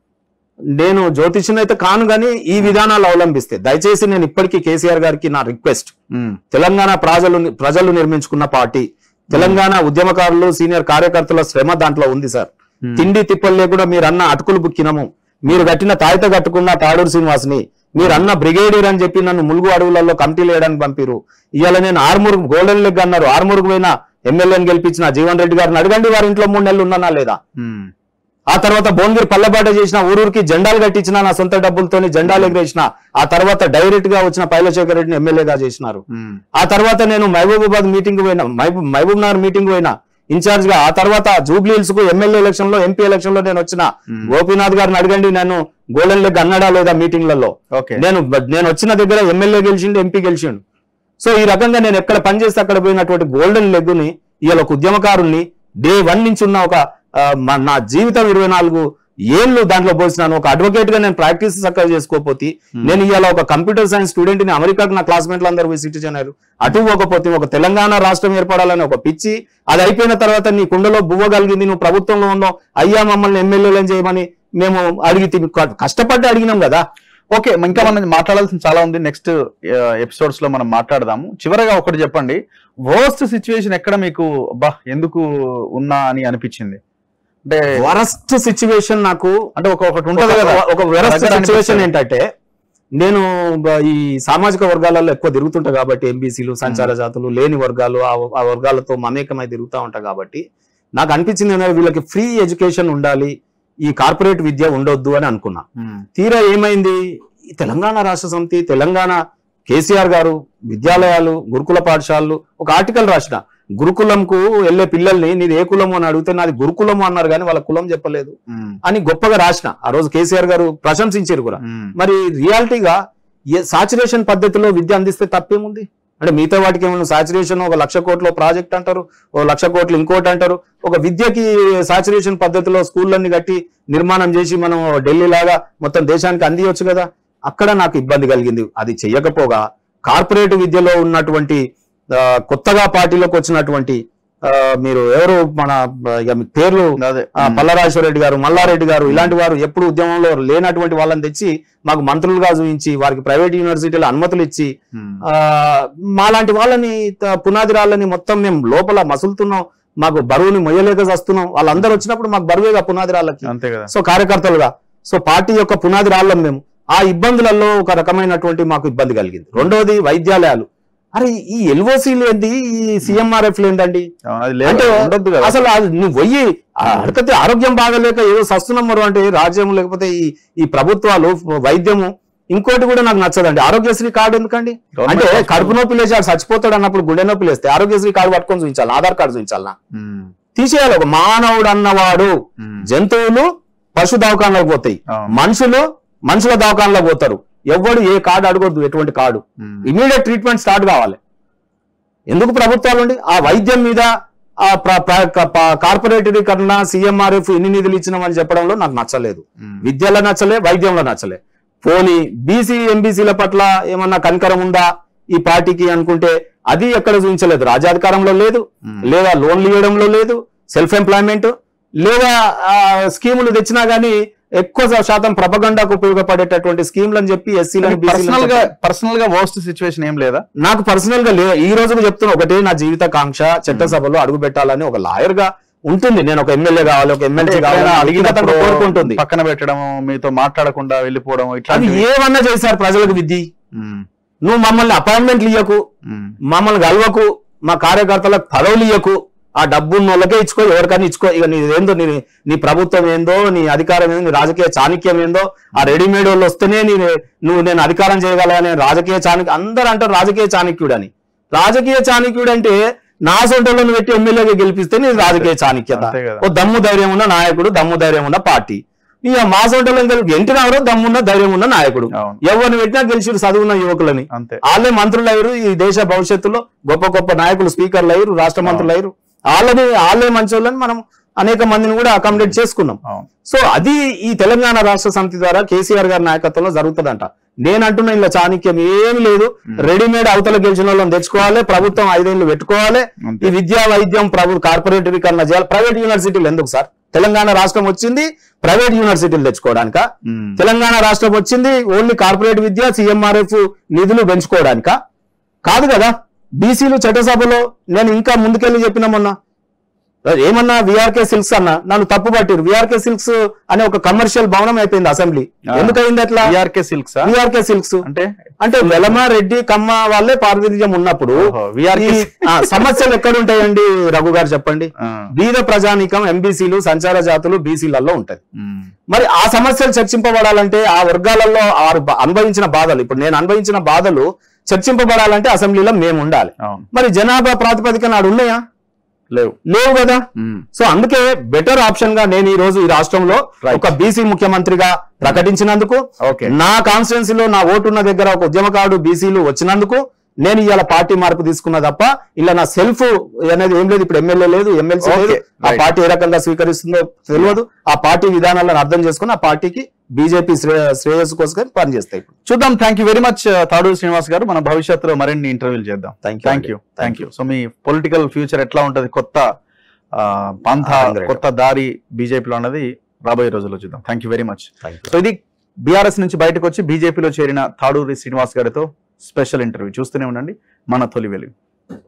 నేను జ్యోతిష్యుని అయితే కాను గానీ ఈ విధానాలు అవలంబిస్తే దయచేసి నేను ఇప్పటికీ కేసీఆర్ గారికి నా రిక్వెస్ట్, తెలంగాణ ప్రజలు నిర్మించుకున్న పార్టీ, తెలంగాణ ఉద్యమకారులు సీనియర్ కార్యకర్తల శ్రమ దాంట్లో ఉంది సార్. తిండి తిప్పలు లేకుండా మీరు అన్న అటుకులు బుక్కినము, మీరు కట్టిన తాయిత కట్టుకున్న తాడూరు శ్రీనివాస్ని, మీరు అన్న బ్రిగేడియర్ అని చెప్పి నన్ను ములుగు అడవులలో కమిటీలు వేయడానికి పంపిరు. ఇవాళ నేను ఆర్మూర్గు గోల్డెన్ లెగ్ అన్నారు, ఆర్మూర్గు పోయిన ఎమ్మెల్యేని గెలిపించిన జీవన్ రెడ్డి గారిని అడగండి, వారి ఇంట్లో 3 నెలలు ఉన్నానా లేదా. ఆ తర్వాత భువనగిరి పల్లబాట చేసిన, ఊరూరికి జెండాలు కట్టించిన, నా సొంత డబ్బులతోని జెండాలు ఎగరేసిన. ఆ తర్వాత డైరెక్ట్ గా వచ్చిన పైలశేఖర్ రెడ్డిని ఎమ్మెల్యేగా చేసినారు. ఆ తర్వాత నేను మహబూబాబాద్ మీటింగ్ పోయినా, మహబూబ్ నగర్ మీటింగ్ పోయినా ఇన్ఛార్జ్ గా. ఆ తర్వాత జూబ్లీ హిల్స్ కు ఎమ్మెల్యే ఎలక్షన్ లో ఎంపీ ఎలక్షన్ లో నేను వచ్చిన. గోపీనాథ్ గారిని అడగండి, నేను గోల్డెన్ లెగ్ అన్నాడా లేదా మీటింగ్లలో. నేను వచ్చిన దగ్గర ఎమ్మెల్యే గెలిచిండు, ఎంపీ గెలిచిండు. సో ఈ రకంగా నేను ఎక్కడ పనిచేస్తే అక్కడ పోయినటువంటి గోల్డెన్ లెగ్ ని ఇవాళ ఒక ఉద్యమకారుల్ని డే 1 నుంచి ఉన్న ఒక నా జీవితం 24 ఏళ్ళు దాంట్లో పోసినాను. ఒక అడ్వకేట్ గా నేను ప్రాక్టీస్ చక్కగా చేసుకోకపోతే, నేను ఇవాళ ఒక కంప్యూటర్ సైన్స్ స్టూడెంట్ ని అమెరికాకు నా క్లాస్మేట్లు అందరూ పోయి సిటిజన్ అయ్యారు. అటు పోకపోతే ఒక తెలంగాణ రాష్ట్రం ఏర్పడాలని ఒక పిచ్చి, అది అయిపోయిన తర్వాత నీ కుండలో బువ్వ కలిగింది, నువ్వు ప్రభుత్వంలో ఉన్నావు, అయ్యా మమ్మల్ని ఎమ్మెల్యేలను చేయమని మేము అడిగితే కష్టపడి అడిగినాం కదా. ఓకే, ఇంకా మనం మాట్లాడాల్సింది చాలా ఉంది. నెక్స్ట్ ఎపిసోడ్స్ లో మనం మాట్లాడదాము. చివరగా ఒకటి చెప్పండి, వర్స్ట్ సిచ్యువేషన్ ఎక్కడ మీకు ఎందుకు ఉన్నా అని అనిపించింది? అంటే వరస్ట్ సిచ్యువేషన్ నాకు అంటే ఒకటి ఉంటుంది కదా, ఒక వరస్ట్ సిచ్యువేషన్ ఏంటంటే, నేను ఈ సామాజిక వర్గాలలో ఎక్కువ తిరుగుతుంటా కాబట్టి, ఎంబీసీలు, సంచార జాతులు లేని వర్గాలు, ఆ వర్గాలతో మమేకమై తిరుగుతూ ఉంటా కాబట్టి నాకు అనిపించింది ఏంటంటే వీళ్ళకి ఫ్రీ ఎడ్యుకేషన్ ఉండాలి, ఈ కార్పొరేట్ విద్య ఉండొద్దు అని అనుకున్నా. తీరా ఏమైంది, ఈ తెలంగాణ రాష్ట్ర సమితి, తెలంగాణ కేసీఆర్ గారు విద్యాలయాలు, గురుకుల పాఠశాలలు ఒక ఆర్టికల్ రాసిన. గురుకులంకు వెళ్లే పిల్లల్ని నీది ఏ కులము అని అడిగితే నాది గురుకులము అన్నారు, కానీ వాళ్ళ కులం చెప్పలేదు అని గొప్పగా రాసిన. ఆ రోజు కేసీఆర్ గారు ప్రశంసించారు కూడా. మరి రియాలిటీగా సాచురేషన్ పద్ధతిలో విద్య అందిస్తే తప్పేముంది? అంటే మిగతా వాటికి ఏమైనా సాచురేషన్ 1 లక్ష కోట్ల ప్రాజెక్ట్ అంటారు, 1 లక్ష కోట్లు ఇంకోటి అంటారు. ఒక విద్యకి సాచురేషన్ పద్ధతిలో స్కూళ్ళన్ని కట్టి నిర్మాణం చేసి మనం ఢిల్లీ లాగా మొత్తం దేశానికి అందియొచ్చు కదా. అక్కడ నాకు ఇబ్బంది కలిగింది. అది చెయ్యకపోగా కార్పొరేట్ విద్యలో ఉన్నటువంటి కొత్తగా పార్టీలోకి వచ్చినటువంటి మీరు ఎవరు మన పేర్లు పల్లరాజేశ్వర రెడ్డి గారు, మల్లారెడ్డి గారు, ఇలాంటి వారు ఎప్పుడు ఉద్యమంలో లేనటువంటి వాళ్ళని తెచ్చి మాకు మంత్రులుగా చూపించి వారికి ప్రైవేట్ యూనివర్సిటీలో అనుమతులు ఇచ్చి మాలాంటి వాళ్ళని పునాది రాళ్ళని మొత్తం మేము లోపల మసులుతున్నాం, మాకు బరువుని మొయ్యలేక వస్తున్నాం. వాళ్ళందరూ వచ్చినప్పుడు మాకు బరువేగా పునాది రాళ్ళకి, సో కార్యకర్తలుగా, సో పార్టీ యొక్క పునాది రాళ్ళం మేము. ఆ ఇబ్బందులలో ఒక రకమైనటువంటి మాకు ఇబ్బంది కలిగింది. రెండోది వైద్యాలయాలు. అరే ఈ ఎల్ఓసీలు ఏంటి, ఈ సిఎంఆర్ఎఫ్లు ఏంటండి? అంటే అసలు నువ్వు పోయి అడకతే ఆరోగ్యం బాగలేక ఏదో సస్తున్నాం అంటే రాజ్యం లేకపోతే ఈ ప్రభుత్వాలు వైద్యము. ఇంకోటి కూడా నాకు నచ్చదండి, ఆరోగ్యశ్రీ కార్డు ఎందుకండి? అంటే కడుపు నొప్పి లేచి ఆడు చచ్చిపోతాడు అన్నప్పుడు గుండె నొప్పి లేస్తే ఆరోగ్యశ్రీ కార్డు పట్టుకొని చూపించాలి, ఆధార్ కార్డు చూపించాలనా? తీసేయాలి. ఒక మానవుడు అన్నవాడు, జంతువులు పశు దవాఖానలోకి పోతాయి, మనుషుల దవాఖానలోకి పోతారు. ఎవడు ఏ కార్డు అడగొద్దు, ఎటువంటి కార్డు, ఇమీడియట్ ట్రీట్మెంట్ స్టార్ట్ కావాలి. ఎందుకు ప్రభుత్వాలు ఉండి ఆ వైద్యం మీద కార్పొరేటీకరణ, సిఎంఆర్ఎఫ్ ఎన్ని నిధులు ఇచ్చినామని చెప్పడంలో నాకు నచ్చలేదు. విద్యలో నచ్చలే, వైద్యంలో నచ్చలే. పోనీ బీసీ ఎంబీసీల పట్ల ఏమన్నా కనికరం ఉందా ఈ పార్టీకి అనుకుంటే అది ఎక్కడ చూపించలేదు. రాజ్యాధికారంలో లేదు, లేదా లోన్లు ఇవ్వడంలో లేదు, సెల్ఫ్ ఎంప్లాయ్మెంట్ లేదా స్కీములు తెచ్చినా గానీ ఎక్కువ శాతం ప్రపగండాకు ఉపయోగపడేటటువంటి స్కీమ్లు అని చెప్పి ఎస్సీలను పర్సనల్ గా వర్స్ట్ సిచ్యువేషన్ ఏం లేదా? నాకు పర్సనల్ గా లేదు. ఈ రోజు చెప్తున్నా, ఒకటే నా జీవిత కాంక్ష చట్టసభలో అడుగు పెట్టాలని ఒక లాయర్ గా ఉంటుంది. నేను ఒక ఎమ్మెల్యే కావాలి, ఒక ఎమ్మెల్సీ కావాలి అడిగినప్పుడు కోరుకుంటుంది. పక్కన పెట్టడం, మీతో మాట్లాడకుండా వెళ్ళిపోవడం, ఇట్లా ఏమన్నా చేశారు ప్రజలకు విద్య. నువ్వు మమ్మల్ని అపాయింట్మెంట్లు ఇయ్యకు, మమ్మల్ని కలవకు, మా కార్యకర్తలకు పదవులు ఇయ్యకు, ఆ డబ్బున్న వాళ్ళకే ఇచ్చుకో, ఎవరికైనా ఇచ్చుకో. ఇక నీదేందో, నీ ప్రభుత్వం ఏందో, నీ అధికారం ఏందో, నీ రాజకీయ చాణక్యం ఏందో, ఆ రెడీమేడ్ వాళ్ళు వస్తేనే నేను అధికారం చేయగలనే రాజకీయ చాణక్యం. అందరూ అంటారు రాజకీయ చాణక్యుడు అని. రాజకీయ చాణక్యుడు అంటే నా సొంతలను పెట్టి ఎమ్మెల్యేగా గెలిపిస్తే నేను రాజకీయ చాణక్యత. అంతే కదా. ఓ దమ్ము ధైర్యం ఉన్న నాయకుడు, దమ్ము ధైర్యం ఉన్న పార్టీ. ఇక మా సొంతలను ఎన్టీ రామారావు దమ్మున్న ధైర్యం ఉన్న నాయకుడు. అవును. ఎవరిని పెట్టినా గెలిచిరు చదువున్న యువకులని. అంతే. వాళ్ళే మంత్రులు అయ్యారు. ఈ దేశ భవిష్యత్తులో గొప్ప గొప్ప నాయకులు, స్పీకర్లు అయ్యారు, రాష్ట్ర మంత్రులు అయ్యారు. వాళ్ళే మంచోళ్ళని మనం అనేక మందిని కూడా అకామిడేట్ చేసుకున్నాం. అవును. సో అది ఈ తెలంగాణ రాష్ట్ర సమితి ద్వారా కేసీఆర్ గారి నాయకత్వంలో జరుగుతుందంట. నేను అంటున్నా ఇలా చాణక్యం ఏమి లేదు. రెడీమేడ్ అవతల గెలిచిన వాళ్ళని తెచ్చుకోవాలి, ప్రభుత్వం 5 ఏళ్ళు పెట్టుకోవాలి. అంతే. ఈ విద్యా వైద్యం కార్పొరేటీకరణ చేయాలి. ప్రైవేట్ యూనివర్సిటీలు ఎందుకు సార్? తెలంగాణ రాష్ట్రం వచ్చింది ప్రైవేట్ యూనివర్సిటీలు తెచ్చుకోవడానిక? తెలంగాణ రాష్ట్రం వచ్చింది ఓన్లీ కార్పొరేట్ విద్య, CMRF నిధులు పెంచుకోవడానిక? కాదు కదా. బీసీలు చట్టసభలో నేను ఇంకా ముందుకెళ్ళి చెప్పిన మొన్న ఏమన్నా విఆర్కే సిల్క్స్ అన్న నన్ను తప్పు పట్టిరు. విఆర్కే సిల్క్స్ అనే ఒక కమర్షియల్ భవనం అయిపోయింది అసెంబ్లీ. ఎందుకైంది అట్లా? విఆర్కే సిల్క్స్ అంటే వెలమ, రెడ్డి, కమ్మ వాళ్ళే ప్రాతినిధ్యం ఉన్నప్పుడు సమస్యలు ఎక్కడుంటాయండి రఘు గారు చెప్పండి? బీద ప్రజానీకం, ఎంబీసీలు, సంచార జాతులు, బీసీలలో ఉంటది. మరి ఆ సమస్యలు చర్చింపబడాలంటే ఆ వర్గాలలో అనుభవించిన బాధలు, ఇప్పుడు నేను అనుభవించిన బాధలు చర్చింపబడాలంటే అసెంబ్లీలో మేము ఉండాలి. మరి జనాభా ప్రాతిపదికన నాడు ఉన్నాయా? లేవు కదా. సో అందుకే బెటర్ ఆప్షన్ గా నేను ఈ రోజు ఈ రాష్ట్రంలో ఒక బీసీ ముఖ్యమంత్రిగా ప్రకటించినందుకు, నా కాన్స్టిట్యున్సీలో నా ఓటున్న దగ్గర ఒక ఉద్యమకారుడు బీసీలు వచ్చినందుకు నేను ఇవాళ పార్టీ మార్పు తీసుకున్నా తప్ప ఇలా నా సెల్ఫ్ అనేది ఏం లేదు. ఇప్పుడు ఎమ్మెల్యే లేదు, ఎమ్మెల్సీ లేదు. ఆ పార్టీ ఏ రకంగా స్వీకరిస్తుందో తెలియదు. ఆ పార్టీ విధానాలను అర్థం చేసుకుని ఆ పార్టీకి బీజేపీ శ్రేయస్సు కోసం పనిచేస్తాయి. చూద్దాం. Thank you very much Taduri Srinivas garu. మన భవిష్యత్తులో మరిన్ని ఇంటర్వ్యూలు చేద్దాం. Thank you. సో మీ పొలిటికల్ ఫ్యూచర్ ఎట్లా ఉంటది, కొత్త పంథ, కొత్త దారి బీజేపీలో అన్నది రాబోయే రోజుల్లో చూద్దాం. Thank you very much. So ఇది బీఆర్ఎస్ నుంచి బయటకు వచ్చి బీజేపీలో చేరిన తాడూరి శ్రీనివాస్ గారితో స్పెషల్ ఇంటర్వ్యూ. చూస్తూనే ఉండండి మన తొలి వెలుగు.